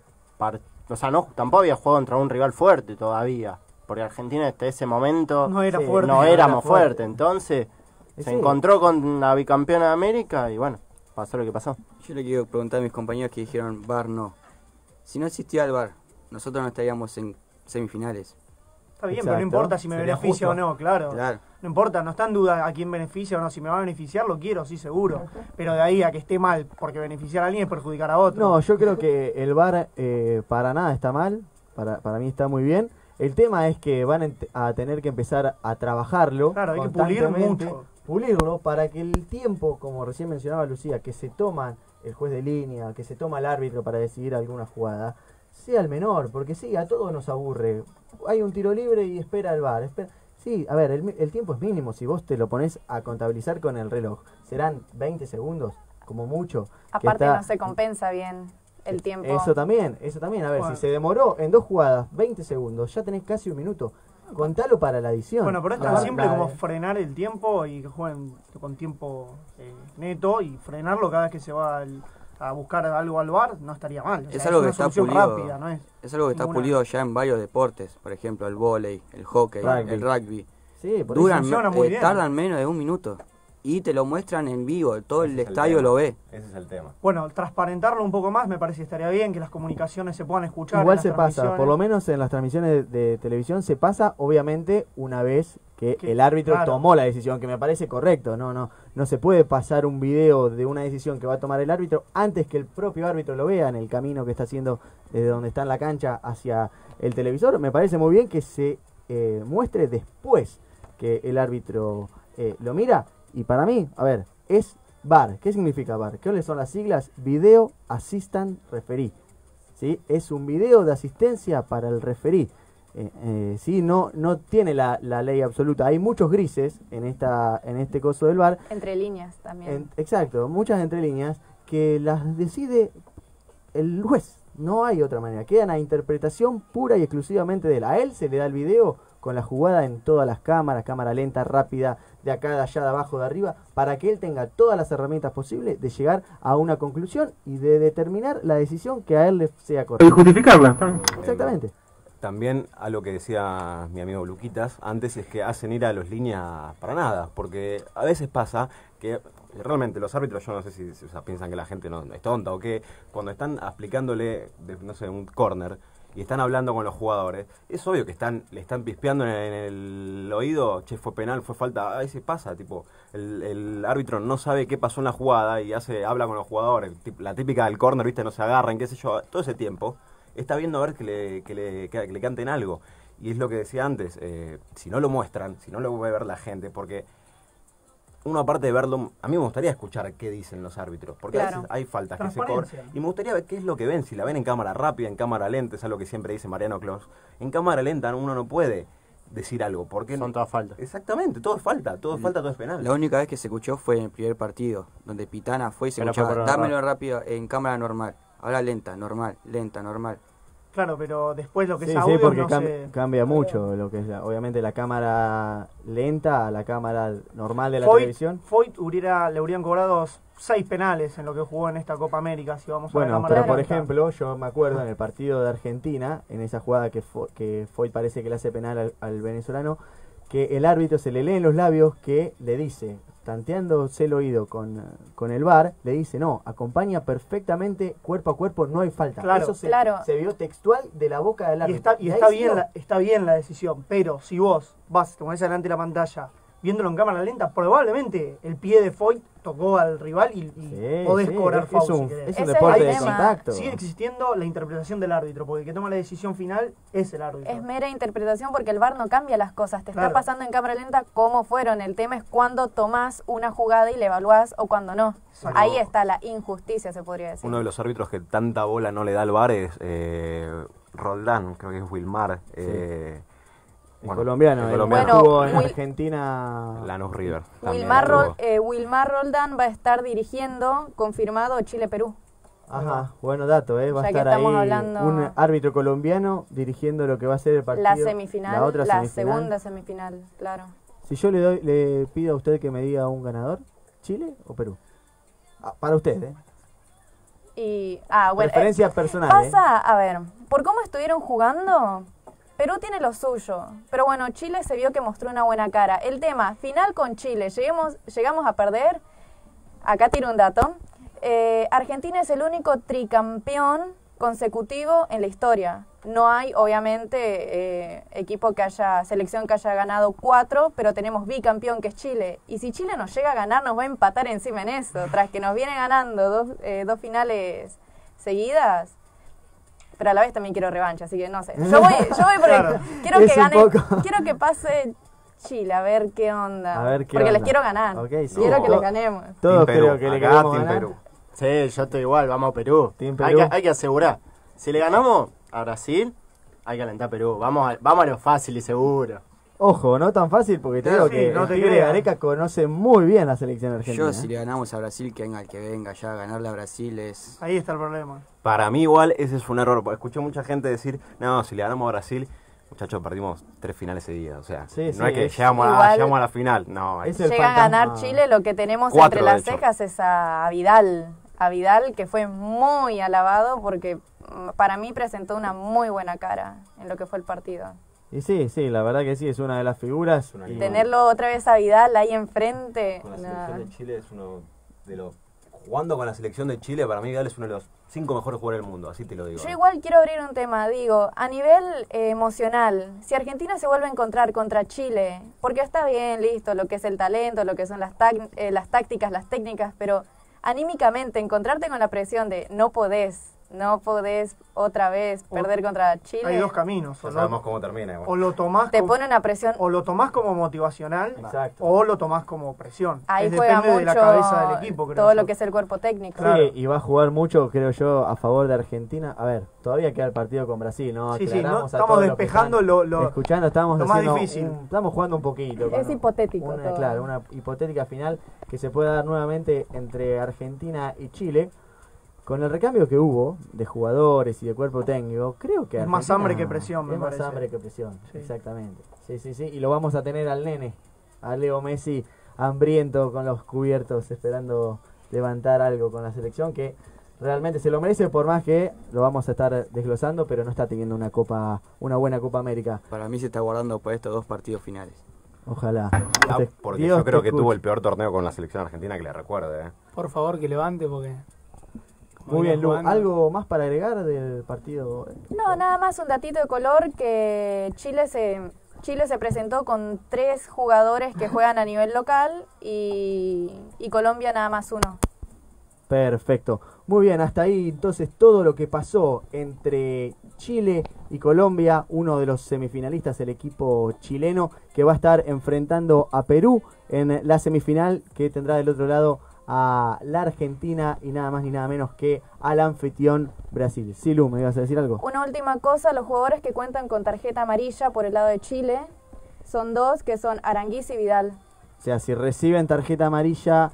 o sea, tampoco había jugado contra un rival fuerte todavía. Porque Argentina hasta ese momento no era fuerte, no éramos fuertes. Entonces se encontró con la bicampeona de América y bueno, pasó lo que pasó. Yo le quiero preguntar a mis compañeros que dijeron VAR no. Si no existía el VAR, nosotros no estaríamos en semifinales. Está bien, pero no importa si me beneficia o no, claro. No importa, no está en duda a quién beneficia o no. Si me va a beneficiar, lo quiero, sí, seguro. Pero de ahí a que esté mal, porque beneficiar a alguien es perjudicar a otro. No, yo creo que el VAR para nada está mal, para mí está muy bien. El tema es que van a tener que empezar a trabajarlo. Claro, hay que pulir mucho. Pulirlo para que el tiempo, como recién mencionaba Lucía, que se toman el juez de línea, que se toma el árbitro para decidir alguna jugada, sea el menor, porque sí, a todos nos aburre. Hay un tiro libre y espera el VAR. Sí, a ver, el tiempo es mínimo. Si vos te lo pones a contabilizar con el reloj, serán 20 segundos, como mucho. Aparte no se compensa bien el tiempo. Eso también. A ver, si se demoró en 2 jugadas 20 segundos, ya tenés casi un minuto. Contalo para la edición. Bueno, pero es tan simple como frenar el tiempo y que jueguen con tiempo neto y frenarlo cada vez que se va a buscar algo al VAR, no estaría mal. Es algo que está pulido. Rápida, ¿no es algo que está pulido ya en varios deportes, por ejemplo el vóley, el hockey, el rugby. Sí, por tardan menos de 1 minuto. Y te lo muestran en vivo, todo el estadio lo ve. Ese es el tema. Bueno, transparentarlo un poco más me parece que estaría bien, que las comunicaciones se puedan escuchar. Igual se pasa, por lo menos en las transmisiones de televisión se pasa, obviamente, una vez que el árbitro tomó la decisión, que me parece correcto. No se puede pasar un video de una decisión que va a tomar el árbitro antes que el propio árbitro lo vea en el camino que está haciendo desde donde está en la cancha hacia el televisor. Me parece muy bien que se muestre después que el árbitro lo mira. Y para mí, a ver, es VAR. ¿Qué significa VAR? ¿Qué son las siglas? Video Assistant Referee. ¿Sí? Es un video de asistencia para el referí. ¿Sí? No tiene la ley absoluta. Hay muchos grises en este coso del VAR. Entre líneas también. Exacto, muchas entre líneas que las decide el juez. No hay otra manera. Quedan a interpretación pura y exclusivamente de él. A él se le da el video con la jugada en todas las cámaras, cámara lenta, rápida, de acá, de allá, de abajo, de arriba, para que él tenga todas las herramientas posibles de llegar a una conclusión y de determinar la decisión que a él le sea correcta. Y justificarla. Exactamente. También a lo que decía mi amigo Luquitas antes, es que hacen ir a los líneas para nada, porque a veces pasa que realmente los árbitros, yo no sé si piensan que la gente no es tonta o qué, cuando están aplicándole, no sé, un córner, y están hablando con los jugadores, es obvio que le están pispeando en el oído, che, fue penal, fue falta, a veces pasa, tipo, el árbitro no sabe qué pasó en la jugada y habla con los jugadores, la típica del córner, viste, no se agarran, qué sé yo, todo ese tiempo, está viendo a ver que le canten algo. Y es lo que decía antes, si no lo muestran, si no lo puede ver la gente, porque uno aparte de verlo, a mí me gustaría escuchar qué dicen los árbitros, porque a veces hay faltas que se cobran, y me gustaría ver qué es lo que ven, si la ven en cámara rápida, en cámara lenta, es algo que siempre dice Mariano Clos. En cámara lenta uno no puede decir algo, porque son todas faltas. Exactamente, todo es falta, todo es penal. La única vez que se escuchó fue en el primer partido, donde Pitana fue y se escuchaba, dámelo rápido en cámara normal, ahora lenta, normal. Claro, pero después lo que es audio porque cambia mucho lo que es obviamente la cámara lenta a la cámara normal de la televisión. Foyt le habrían cobrado 6 penales en lo que jugó en esta Copa América, si vamos a la cámara pero lenta. Por ejemplo, yo me acuerdo en el partido de Argentina, en esa jugada que Foyt parece que le hace penal al venezolano, que el árbitro se le lee en los labios que le dice, tanteándose el oído con el VAR, le dice, no, acompaña perfectamente cuerpo a cuerpo, no hay falta. Claro, eso se vio textual de la boca del árbitro. Y está bien la decisión, pero si vos te pones delante de la pantalla viéndolo en cámara lenta, probablemente el pie de Foyt tocó al rival y podés cobrar foul si querés. Es un deporte de contacto. Sigue existiendo la interpretación del árbitro, porque el que toma la decisión final es el árbitro. Es mera interpretación porque el VAR no cambia las cosas. Te está pasando en cámara lenta cómo fueron. El tema es cuando tomás una jugada y la evaluás o cuando no. Exacto. Ahí está la injusticia, se podría decir. Uno de los árbitros que tanta bola no le da al VAR es Roldán, creo que es Wilmar. Colombiano, estuvo en Argentina. Lanús River. Wilmar Roldán va a estar dirigiendo, confirmado, Chile-Perú. Ajá, bueno dato, va a estar ahí un árbitro colombiano dirigiendo lo que va a ser el partido. La semifinal, la segunda semifinal, claro. Si yo le pido a usted que me diga un ganador, ¿Chile o Perú? Para usted, bueno, preferencia personal. Pasa, a ver, por cómo estuvieron jugando, Perú tiene lo suyo, pero bueno, Chile se vio que mostró una buena cara. El tema, final con Chile, llegamos a perder, acá tiro un dato, Argentina es el único tricampeón consecutivo en la historia. No hay, obviamente, selección que haya ganado 4, pero tenemos bicampeón que es Chile. Y si Chile nos llega a ganar, nos va a empatar encima en eso, tras que nos viene ganando dos finales seguidas. Pero a la vez también quiero revancha, así que no sé. Yo voy por esto. Quiero que pase Chile, a ver qué onda. Porque les quiero ganar. Okay, sí. Quiero que les ganemos. Todos creo que le queremos ganar. Sí, yo estoy igual, vamos a Perú. Team Perú. Hay que asegurar. Si le ganamos a Brasil, hay que alentar a Perú. Vamos a lo fácil y seguro. Ojo, no tan fácil porque te digo que no el te pibe creas. Gareca conoce muy bien la selección argentina. Yo, si le ganamos a Brasil, que venga el que venga, ya ganarle a Brasil es... Ahí está el problema. Para mí igual ese es un error. Escuché mucha gente decir, no, si le ganamos a Brasil, muchachos, perdimos 3 finales seguidas. O sea, Sí, no es que es- llegamos Igual- a la final. No, Es el Llega a fantasma. ganar Chile, lo que tenemos 4, entre de las hecho. cejas es a Vidal. A Vidal, que fue muy alabado porque para mí presentó una muy buena cara en lo que fue el partido. Y sí, la verdad que sí, es una de las figuras. Y- Tenerlo otra vez a Vidal ahí enfrente. Con la no. selección de Chile es uno de los... Jugando con la selección de Chile, para mí Vidal es uno de los 5 mejores jugadores del mundo, así te lo digo. Yo igual quiero abrir un tema, digo, a nivel emocional, si Argentina se vuelve a encontrar contra Chile, porque está bien, listo, lo que es el talento, lo que son las tácticas, las técnicas, pero anímicamente encontrarte con la presión de no podés otra vez perder contra Chile. Hay dos caminos. Ya sabemos cómo termina. igual. O lo tomás Te como, pone una presión. o lo tomás como motivacional, Exacto. o lo tomás como presión. Ahí Es juega depende mucho de la cabeza del equipo, creo todo yo. lo que es el cuerpo técnico. Sí, y va a jugar mucho, creo yo, a favor de Argentina. A ver, todavía queda el partido con Brasil, ¿no? Sí, Aclaramos no, a estamos todos los que despejando están lo escuchando, estamos lo más haciendo difícil. estamos jugando un poquito. Es hipotético Una, todo. claro, una hipotética final que se pueda dar nuevamente entre Argentina y Chile. Con el recambio que hubo de jugadores y de cuerpo técnico, creo que Es más Argentina hambre que presión, me es más parece. hambre que presión, Sí. exactamente. Sí, y lo vamos a tener al nene, a Leo Messi, hambriento con los cubiertos, esperando levantar algo con la selección, que realmente se lo merece, por más que lo vamos a estar desglosando, pero no está teniendo una buena Copa América. Para mí se está guardando por estos 2 partidos finales. Ojalá. Porque Dios yo creo te que tuvo escuche. el peor torneo con la selección argentina que le recuerde. Por favor, que levante porque... como Muy viene bien, Lu, jugando- ¿algo más para agregar del partido? No, nada más un datito de color que Chile se presentó con 3 jugadores que juegan a nivel local y Colombia nada más 1. Perfecto. Muy bien, hasta ahí entonces todo lo que pasó entre Chile y Colombia, uno de los semifinalistas, el equipo chileno, que va a estar enfrentando a Perú en la semifinal, que tendrá del otro lado a la Argentina y nada más ni nada menos que al anfitrión Brasil. Sí, Lu, ¿me ibas a decir algo? Una última cosa, los jugadores que cuentan con tarjeta amarilla por el lado de Chile son 2, que son Aranguiz y Vidal. O sea, si reciben tarjeta amarilla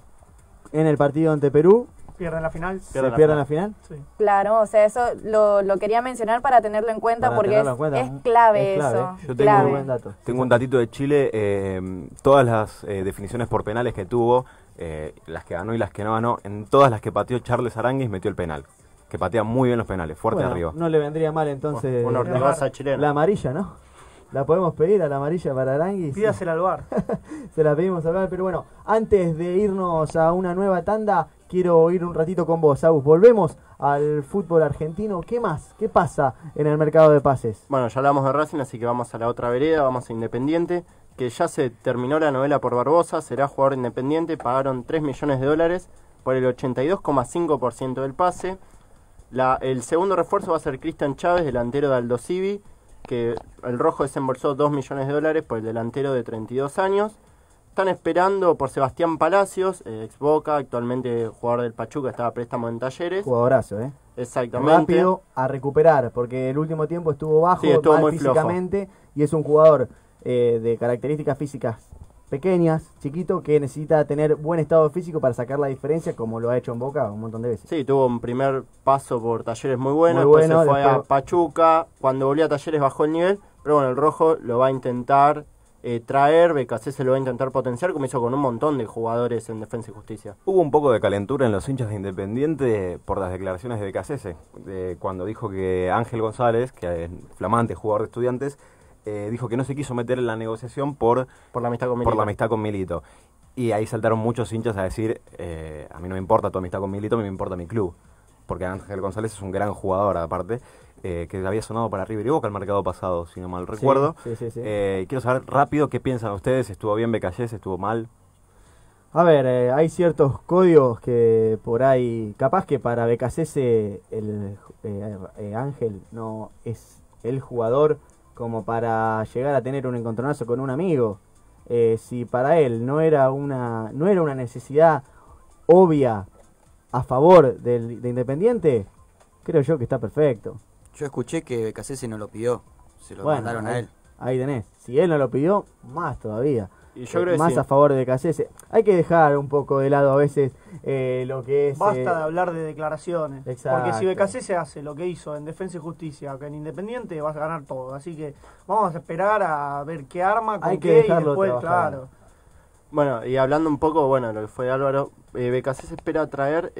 en el partido ante Perú, ¿Pierden la final? ¿se pierden la final? Sí. Claro, o sea, eso lo quería mencionar para tenerlo en cuenta Para porque tenerlo en cuenta. es clave Es clave. eso. Yo clave. tengo un datito de Chile. Todas las definiciones por penales que tuvo, las que ganó y las que no ganó, en todas las que pateó Charles Aránguiz metió el penal. Que patea muy bien los penales, fuerte Bueno, arriba. no le vendría mal entonces Una ortigosa chilena. la amarilla, ¿no? La podemos pedir a la amarilla para Aranguis. Pídasela al bar. Se la pedimos al bar, pero bueno, antes de irnos a una nueva tanda, quiero ir un ratito con vos, Agus. Volvemos al fútbol argentino. ¿Qué más? ¿Qué pasa en el mercado de pases? Bueno, ya hablamos de Racing, así que vamos a la otra vereda, vamos a Independiente, que ya se terminó la novela por Barbosa, será jugador Independiente, pagaron $3 millones por el 82,5% del pase. El segundo refuerzo va a ser Cristian Chávez, delantero de Aldo Civi, que el rojo desembolsó $2 millones por el delantero de 32 años. Están esperando por Sebastián Palacios, ex Boca, actualmente jugador del Pachuca, estaba a préstamo en Talleres. Jugadorazo, ¿eh? Exactamente. Rápido a recuperar, porque el último tiempo estuvo bajo, Sí, estuvo mal muy flojo. físicamente, y es un jugador de características físicas pequeñas, chiquito, que necesita tener buen estado físico para sacar la diferencia, como lo ha hecho en Boca un montón de veces. Sí, tuvo un primer paso por Talleres muy bueno, Muy después bueno, se fue a después- Pachuca, cuando volvió a Talleres bajó el nivel, pero bueno, el rojo lo va a intentar traer, BKC se lo va a intentar potenciar, como hizo con un montón de jugadores en Defensa y Justicia. Hubo un poco de calentura en los hinchas de Independiente por las declaraciones de Becasese, cuando dijo que Ángel González, que es flamante jugador de Estudiantes, dijo que no se quiso meter en la negociación por la amistad con Milito. Por la amistad con Milito. Y ahí saltaron muchos hinchas a decir, a mí no me importa tu amistad con Milito, a mí me importa mi club. Porque Ángel González es un gran jugador, aparte, que había sonado para River y Boca el mercado pasado, si no mal recuerdo. Sí. Quiero saber rápido qué piensan ustedes, ¿estuvo bien Becasés, estuvo mal? A ver, hay ciertos códigos que por ahí, capaz que para Becasese Ángel no es el jugador como para llegar a tener un encontronazo con un amigo. Si para él no era una necesidad obvia a favor de Independiente, creo yo que está perfecto. Yo escuché que Becasese no lo pidió, se lo Bueno, mandaron a él. Ahí tenés. Si él no lo pidió, más todavía. Y yo creo que más sí. a favor de Becasese. Hay que dejar un poco de lado a veces lo que es... Basta de hablar de declaraciones. Exacto. Porque si Becasese hace lo que hizo en Defensa y Justicia, que en Independiente vas a ganar todo. Así que vamos a esperar a ver qué arma, con Hay que qué y dejarlo después, trabajar. claro. Bueno, y hablando un poco, bueno, de lo que fue Álvaro, Becasese espera traer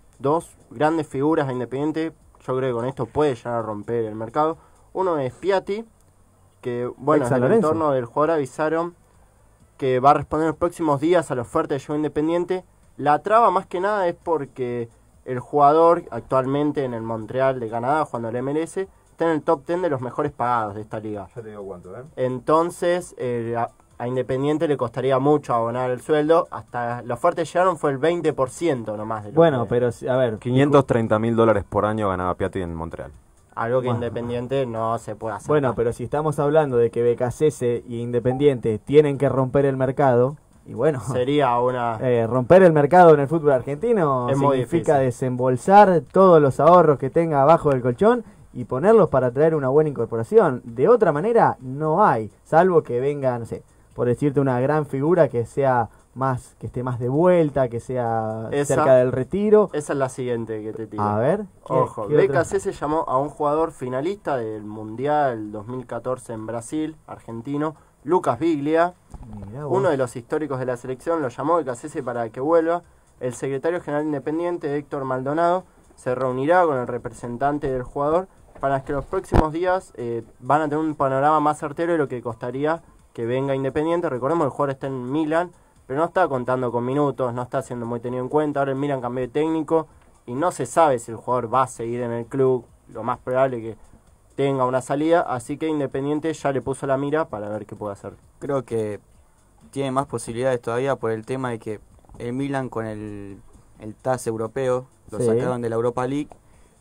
2 grandes figuras a Independiente. Yo creo que con esto puede llegar a romper el mercado. Uno es Piatti, que, bueno, Ex en San el Lorenzo. entorno del jugador avisaron que va a responder en los próximos días a la oferta de Joe Independiente. La traba más que nada es porque el jugador actualmente en el Montreal de Canadá, jugando al MLS, está en el top 10 de los mejores pagados de esta liga. Ya te digo cuánto, ¿eh? Entonces, a Independiente le costaría mucho abonar el sueldo. Hasta la oferta que llegaron fue el 20% nomás de lo Bueno, que- pero a ver... $530.000 por año ganaba Piatti en Montreal. algo que Bueno. Independiente no se puede hacer. Bueno, pero si estamos hablando de que Becasese y Independiente tienen que romper el mercado, y bueno... Sería una... romper el mercado en el fútbol argentino Es muy significa difícil. desembolsar todos los ahorros que tenga abajo del colchón y ponerlos para traer una buena incorporación. De otra manera no hay, salvo que venga, no sé, por decirte, una gran figura que sea más, que esté más de vuelta, que sea cerca del retiro. Esa es la siguiente que te tiro. A ver, Ojo, ¿qué otra? BKC llamó a un jugador finalista del Mundial 2014 en Brasil, argentino, Lucas Biglia. Mirá vos. Uno de los históricos de la selección lo llamó BKC para que vuelva. El secretario general independiente, Héctor Maldonado, se reunirá con el representante del jugador para que los próximos días van a tener un panorama más certero de lo que costaría que venga Independiente. Recordemos que el jugador está en Milan, pero no está contando con minutos, no está siendo muy tenido en cuenta. Ahora el Milan cambió de técnico y no se sabe si el jugador va a seguir en el club. Lo más probable es que tenga una salida, así que Independiente ya le puso la mira para ver qué puede hacer. Creo que tiene más posibilidades todavía por el tema de que el Milan con el TAS europeo lo Sí. sacaron de la Europa League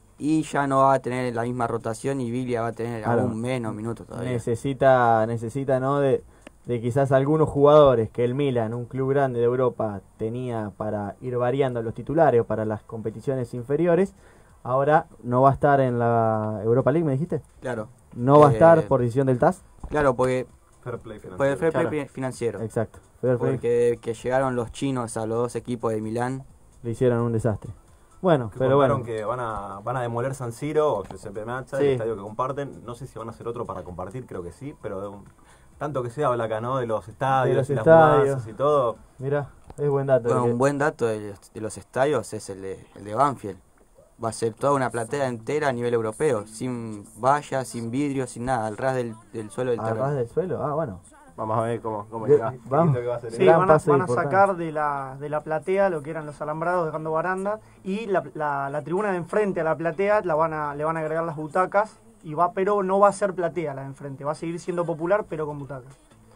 y ya no va a tener la misma rotación y Biglia va a tener Claro. aún menos minutos todavía. Necesita, ¿no? De quizás algunos jugadores que el Milan, un club grande de Europa, tenía para ir variando los titulares o para las competiciones inferiores. Ahora no va a estar en la Europa League, ¿me dijiste? Claro. No va a estar por decisión del TAS. Claro, porque Fair play financiero. por el fair play Claro. financiero. Exacto. Fair play. Porque que llegaron los chinos a los dos equipos de Milán. Le hicieron un desastre. Bueno, Que pero bueno. contaron que van a demoler San Siro o Giuseppe Meazza, Sí. el estadio que comparten. No sé si van a hacer otro para compartir, creo que sí, pero tanto que se habla acá, ¿no? De los estadios, los y las estadios. mudanzas y todo. Mira, es buen dato. Bueno, que- un buen dato de los estadios es el de Banfield. Va a ser toda una platea entera a nivel europeo, sin vallas, sin vidrio, sin nada, al ras del suelo del ¿A terreno. ras del suelo? Ah, bueno. Vamos a ver cómo Bien, llega. vamos. Sí, Gran van a paso importante. sacar de la platea lo que eran los alambrados dejando baranda y la tribuna de enfrente a la platea le van a agregar las butacas pero no va a ser platea la de enfrente, va a seguir siendo popular pero con butacas.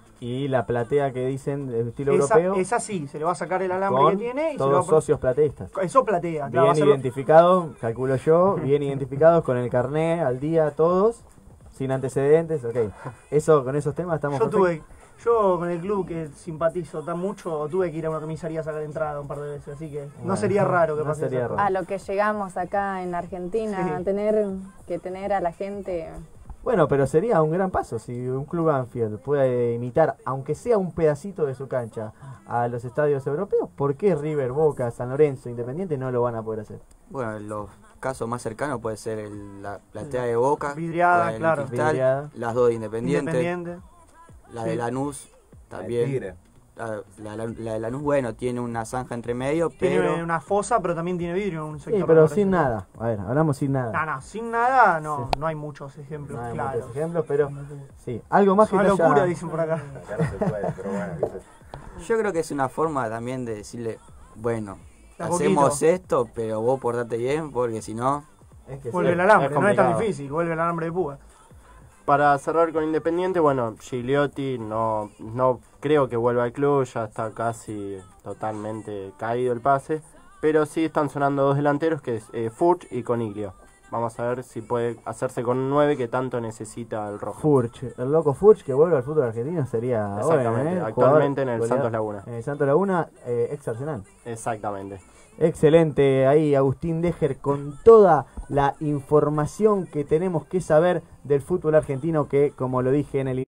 Y la platea que dicen de estilo Esa europeo. sí, se le va a sacar el alambre con que tiene y se le va todos a poner- socios plateístas. Eso platea, claro, va a Bien ser identificados, calculo yo, bien identificados con el carné al día todos, sin antecedentes, ok. Con esos temas estamos Yo con el club que simpatizo tan mucho tuve que ir a una comisaría a sacar entrada un par de veces, así que no Bueno, sería raro que no pase sería eso. raro. A lo que llegamos acá en Argentina, Sí. tener a la gente. Bueno, pero sería un gran paso si un club Banfield puede imitar, aunque sea un pedacito de su cancha, a los estadios europeos. ¿Por qué River, Boca, San Lorenzo, Independiente no lo van a poder hacer? Bueno, los casos más cercanos puede ser la platea de Boca, Vidriada, con el claro. Cristal, Vidriada. las dos de Independiente, la de Sí. Lanús también. Tigre. La de Lanús, bueno, tiene una zanja entre medio, Tiene pero una fosa, pero también tiene vidrio en un sector. Sí, pero me parece. sin nada. A ver, hablamos sin nada. No, sin nada no hay muchos ejemplos, No hay claro. muchos ejemplos, pero sí, algo más Es que una te haya- locura, dicen por acá. Acá no se puede, pero bueno, qué sé yo. yo creo que es una forma también de decirle, bueno, De a hacemos poquito. esto, pero vos portate bien, porque si no... Es que Vuelve sí, el alambre, no es tan complicado. difícil, vuelve el alambre de púa. Para cerrar con Independiente, bueno, Gigliotti no creo que vuelva al club, ya está casi totalmente caído el pase, pero sí están sonando dos delanteros que es Furch y Coniglio. Vamos a ver si puede hacerse con un 9 que tanto necesita el rojo. Furch, el loco Furch que vuelve al fútbol argentino sería Exactamente, bueno, actualmente en el goleador, Santos Laguna. En el Santos Laguna, ex Arsenal. Exactamente. Excelente, ahí Agustín Dejer con toda la información que tenemos que saber del fútbol argentino que, como lo dije en el